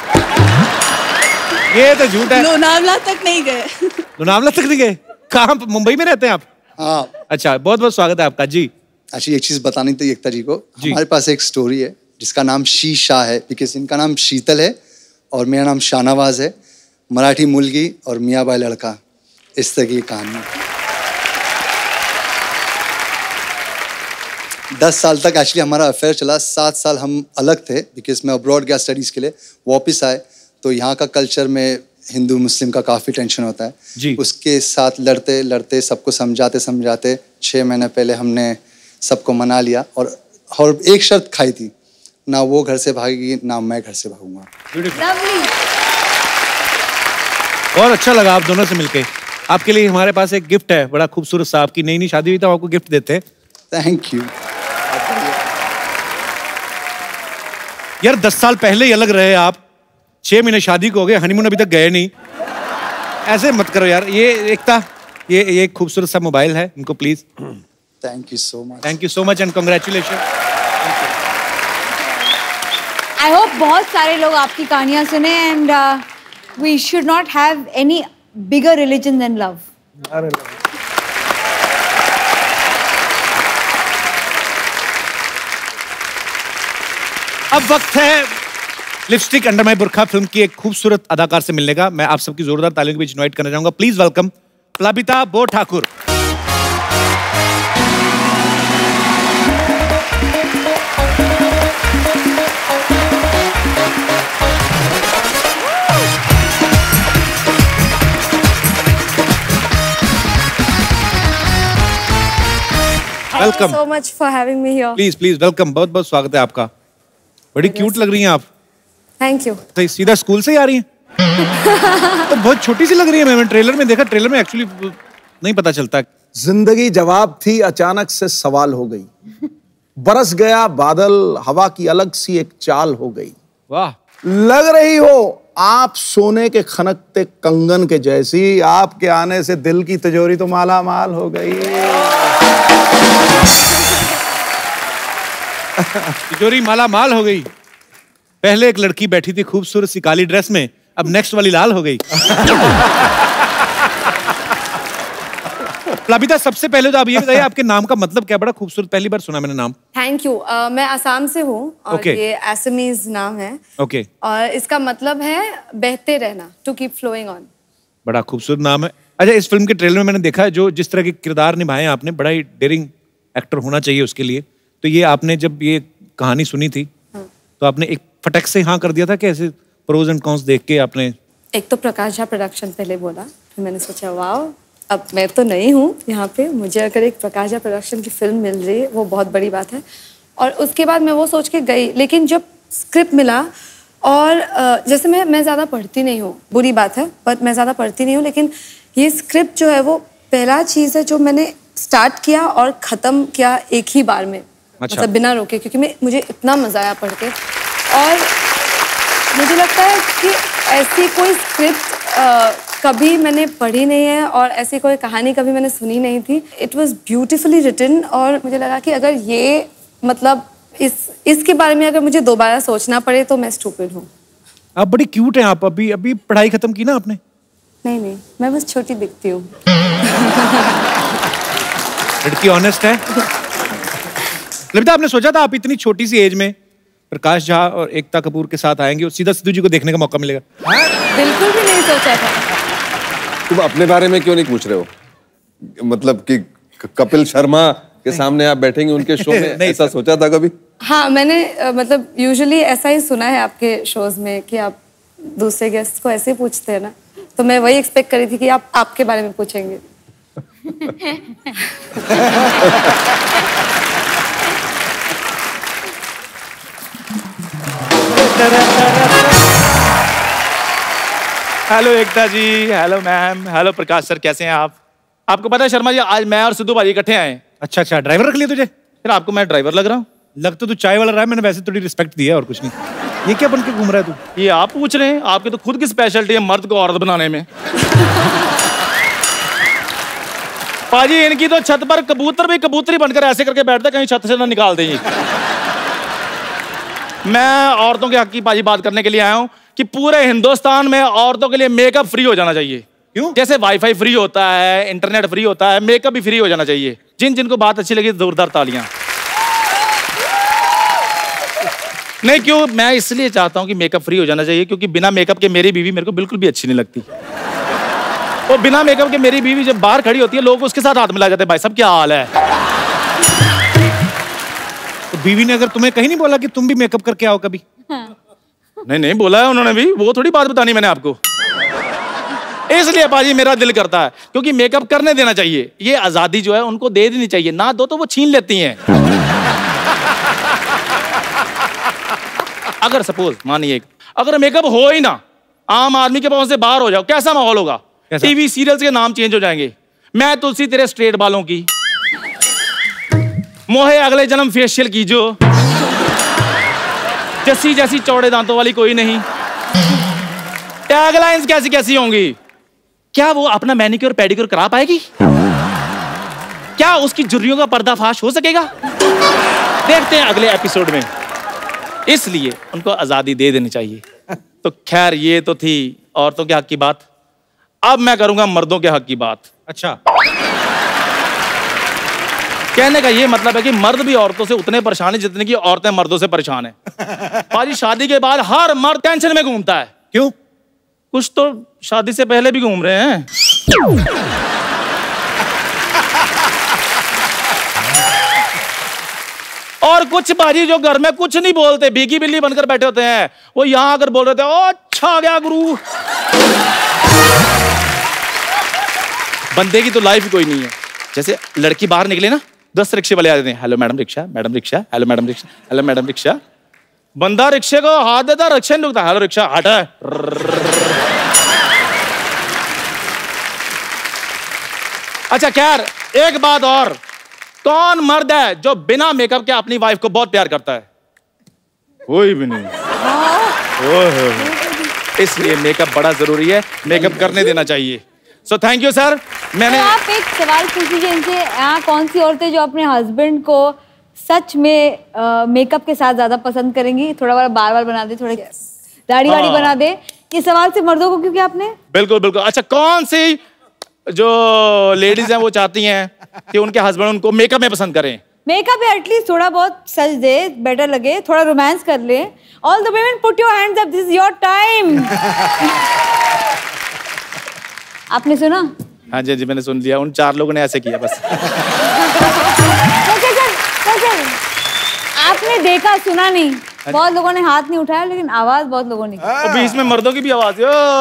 ये तो झूठ है। लोनावला तक नहीं गए। लोनावला तक नहीं गए? कहाँ, मुंबई में रहते हैं आप? हाँ। अच्छा, बहुत बहुत स्वागत है आपका जी। एक्चुअली एक चीज बतानी थी एकता जी को। हमारे पास एक स्टोरी है जिसका नाम शीशा है, बिकॉज इनका नाम शीतल है और मेरा नाम शाहनवाज है। मराठी मुलगी और मियाँ बाई लड़का, इस तरह की कहानी है। 10 साल तक एक्चुअली हमारा अफेयर चला। 7 साल हम अलग थे, बिकॉज मैं अब्रॉड गया स्टडीज़ के लिए। वापस आए तो यहाँ का कल्चर में हिंदू मुस्लिम का काफ़ी टेंशन होता है जी। उसके साथ लड़ते लड़ते सबको समझाते 6 महीने पहले हमने सबको मना लिया। और एक शर्त खाई थी, ना वो घर से भागेगी ना मैं घर से भागूंगा। बहुत अच्छा लगा आप दोनों से मिलके। आपके लिए हमारे पास एक गिफ्ट है, बड़ा खूबसूरत सा। आपकी नई शादी हुई तो आपको गिफ्ट देते हैं। Thank you. यार 10 साल पहले ही अलग रहे आप, 6 महीने शादी को हो गए, हनीमून अभी तक गए नहीं। ऐसे मत करो यार। ये एकता, ये एक खूबसूरत सा मोबाइल है, इनको please. Thank you so much. Thank you so much and congratulation. I hope बहुत सारे लोग आपकी कहानियां सुने and we should not have any bigger religion than love. अब वक्त है lipstick under my burqa film की एक खूबसूरत अदाकार से मिलने का। मैं आप सबकी जोरदार तालियों के बीच इनवाइट करना चाहूंगा। Please welcome Plabita Borthakur. Welcome. so much for having me here. Please please welcome. बहुत बहुत स्वागत है आपका। बड़ी क्यूट लग रही हैं आप। Thank you. तो सीधा स्कूल से ही आ रही हैं? तो बहुत छोटी सी लग रही है। मैंने ट्रेलर में देखा, ट्रेलर में एक्चुअली नहीं पता चलता। जिंदगी जवाब थी, अचानक से सवाल हो गई। बरस गया बादल, हवा की अलग सी एक चाल हो गई। वाह। लग रही हो आप सोने के खनकते कंगन के जैसी, आपके आने से दिल की तिजोरी तो माला माल हो गई। तिजोरी माला माल हो गई। पहले एक लड़की बैठी थी खूबसूरत सी काली ड्रेस में, अब नेक्स्ट वाली लाल हो गई। प्लाबिता, सबसे पहले तो आप ये बताइए आपके नाम का मतलब क्या? बड़ा खूबसूरत, पहली बार सुना मैंने नाम। Thank you. मैं असम से हूँ और Okay. ये असमीज नाम है। ओके। और इसका मतलब है बहते रहना, to keep flowing on. बड़ा खूबसूरत नाम है। अच्छा, इस फिल्म के ट्रेलर में मैंने देखा है जो जिस तरह के किरदार निभाए हैं आपने, बड़ा ही डेयरिंग एक्टर होना चाहिए उसके लिए। तो ये आपने जब ये कहानी सुनी थी तो आपने एक फटक से हाँ कर दिया था कि ऐसे प्रोज एंड कॉन्स देख के आपने? एक तो प्रकाश झा प्रोडक्शन पहले बोला, फिर मैंने सोचा वाह, अब मैं तो नहीं हूँ यहाँ पे, मुझे अगर एक प्रकाश झा प्रोडक्शन की फिल्म मिल रही है वो बहुत बड़ी बात है। और उसके बाद मैं वो सोच के गई, लेकिन जब स्क्रिप्ट मिला और जैसे मैं ज़्यादा पढ़ती नहीं हूँ, बुरी बात है, बट मैं ज़्यादा पढ़ती नहीं हूँ, लेकिन ये स्क्रिप्ट जो है वो पहला चीज़ है जो मैंने स्टार्ट किया और ख़त्म किया एक ही बार में। अच्छा। मतलब बिना रोके, क्योंकि मुझे इतना मज़ा आया पढ़ के। और मुझे लगता है कि ऐसी कोई स्क्रिप्ट कभी मैंने पढ़ी नहीं है और ऐसी कोई कहानी कभी मैंने सुनी नहीं थी। इट वॉज ब्यूटिफुली रिटन और मुझे लगा कि अगर ये मतलब इसके बारे में अगर मुझे दोबारा सोचना पड़े तो मैं स्टूपिड हूँ। आप बड़ी क्यूट हैं। आप अभी पढ़ाई खत्म की ना आपने? नहीं, मैं बस छोटी दिखती हूँ। लड़की ऑनेस्ट है। ललिता, आपने सोचा था आप इतनी छोटी सी एज में प्रकाश झा और एकता कपूर के साथ आएंगे और सीधा सिद्धू जी को देखने का मौका मिलेगा? बिल्कुल भी नहीं सोचा था। तुम अपने बारे में क्यों नहीं पूछ रहे हो? मतलब कि कपिल शर्मा के सामने आप बैठेंगे उनके शो में, ऐसा सोचा था कभी? हाँ, मैंने मतलब यूजुअली ऐसा ही सुना है आपके शोज में कि आप दूसरे गेस्ट को ऐसे पूछते हैं ना, तो मैं वही एक्सपेक्ट करी थी कि आप आपके बारे में पूछेंगे। Hello Ekta ji, hello ma'am, hello Prakash sir, कैसे हैं आप? आपको पता है शर्मा जी, आज मैं और सिद्धू भाई इकट्ठे आए हैं। अच्छा, ड्राइवर रख लिया तुझे? फिर आपको मैं ड्राइवर लग रहा हूँ? लग तो तू चाय वाला रहा है, मैंने वैसे थोड़ी रिस्पेक्ट दी है और कुछ नहीं। ये क्या बन के घूम रहा है तू? ये आप पूछ रहे हैं? आपकी तो खुद की स्पेशलिटी है मर्द को औरत बनाने में। पाजी, इनकी तो छत पर कबूतर भी कबूतरी बनकर ऐसे करके बैठते कहीं छत से ना निकाल दें। मैं औरतों के हक की पाजी बात करने के लिए आया हूँ कि पूरे हिंदुस्तान में औरतों के लिए मेकअप फ्री हो जाना चाहिए। क्यों? जैसे वाईफाई फ्री होता है, इंटरनेट फ्री होता है, मेकअप भी फ्री हो जाना चाहिए। जिनको बात अच्छी लगी जोरदार तालियां। नहीं, क्यों? मैं इसलिए चाहता हूं कि मेकअप फ्री हो जाना चाहिए क्योंकि बिना मेकअप के मेरी बीवी मेरे को बिल्कुल भी अच्छी नहीं लगती। और बिना मेकअप के मेरी बीवी जब बाहर खड़ी होती है लोग उसके साथ हाथ मिला जाते हैं, भाई साहब क्या हाल है? तो बीवी ने अगर तुम्हें कहीं नहीं बोला कि तुम भी मेकअप करके आओ कभी? नहीं बोला है उन्होंने भी, वो थोड़ी बात बतानी मैंने आपको। इसलिए पाजी मेरा दिल करता है क्योंकि मेकअप करने देना चाहिए। ये आजादी जो है उनको दे देनी चाहिए, ना दो तो वो छीन लेती हैं। अगर सपोज मानिए अगर मेकअप हो ही ना, आम आदमी के पास से बाहर हो जाओ, कैसा माहौल होगा? टीवी सीरियल्स के नाम चेंज हो जाएंगे। मैं तुलसी तेरे स्ट्रेट बालों की, मोहे अगले जन्म फेशियल कीजो, जैसी जैसी चौड़े दांतों वाली कोई नहीं। टैगलाइंस कैसी कैसी होंगी? क्या वो अपना मैनिक्योर पेडिक्योर करा पाएगी? क्या उसकी झुर्रियों का पर्दाफाश हो सकेगा? देखते हैं अगले एपिसोड में। इसलिए उनको आजादी दे देनी चाहिए। तो खैर, ये तो थी औरतों के हक की बात। अब मैं करूंगा मर्दों के हक की बात। अच्छा, कहने का ये मतलब है कि मर्द भी औरतों से उतने परेशान है जितने की औरतें मर्दों से परेशान है। पाजी, शादी के बाद हर मर्द टेंशन में घूमता है। क्यों? कुछ तो शादी से पहले भी घूम रहे हैं। और कुछ बाजी जो घर में कुछ नहीं बोलते, भीगी बिल्ली बनकर बैठे होते हैं, वो यहां आकर बोल रहे थे, ओ अच्छा गया गुरु। बंदे की तो लाइफ कोई नहीं है। जैसे लड़की बाहर निकले ना, 10 रिक्शे वाले आ जाते हैं, hello madam rickshaw, madam rickshaw, hello madam rickshaw, hello madam rickshaw. बंदा रिक्शे को हाथ देता, रिक्शा नहीं रुकता, हेलो रिक्शा, हट है। अच्छा खैर, एक बात और, कौन मर्द है जो बिना मेकअप के अपनी वाइफ को बहुत प्यार करता है? कोई भी नहीं। इसलिए मेकअप बड़ा जरूरी है, मेकअप करने देना चाहिए। So thank you sir. मैंने तो आप एक सवाल पूछ लीजिए इनसे, यहाँ कौन सी औरतें जो अपने हस्बैंड को सच में मेकअप के साथ ज्यादा पसंद करेंगी? थोड़ा बड़ा बाल बना दे, थोड़ा दाढ़ी वाड़ी बना दे। ये सवाल से मर्दों को क्यों किया आपने? बिल्कुल बिल्कुल। अच्छा, कौन सी जो लेडीज हैं वो चाहती हैं कि उनके हस्बैंड उनको मेकअप में पसंद करें? मेकअप है एटलीस्ट थोड़ा बहुत सज दे, बेटर लगे, थोड़ा रोमांस कर ले। All the women put your hands up, this is your time. आपने सुना? हाँ जी मैंने सुन लिया, उन 4 लोगों ने ऐसे किया बस। सर, आपने देखा सुना नहीं, बहुत लोगों ने हाथ नहीं उठाया लेकिन आवाज बहुत लोगों ने की। और बीच में मर्दों की भी आवाज।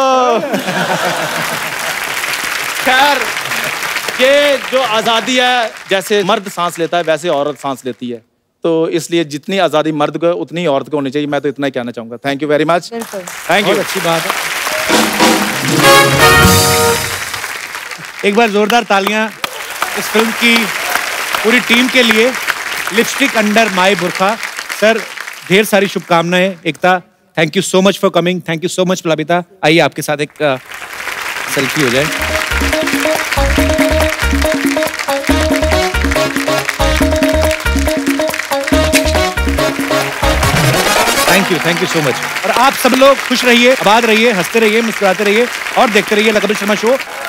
खैर, ये जो आजादी है, जैसे मर्द सांस लेता है वैसे औरत सांस लेती है, तो इसलिए जितनी आजादी मर्द को उतनी औरत को होनी चाहिए। मैं तो इतना ही कहना चाहूंगा। Thank you very much. Thank you. अच्छी बात है। एक बार जोरदार तालियां इस फिल्म की पूरी टीम के लिए। Lipstick under my burkha. Sir, ढेर सारी शुभकामनाएं। Ekta, thank you so much for coming. Thank you so much Plabita. आइए आपके साथ एक सेल्फी हो जाए। Thank you so much. और आप सब लोग खुश रहिए, आबाद रहिए, हंसते रहिए, मुस्कुराते रहिए और देखते रहिए द कपिल शर्मा शो।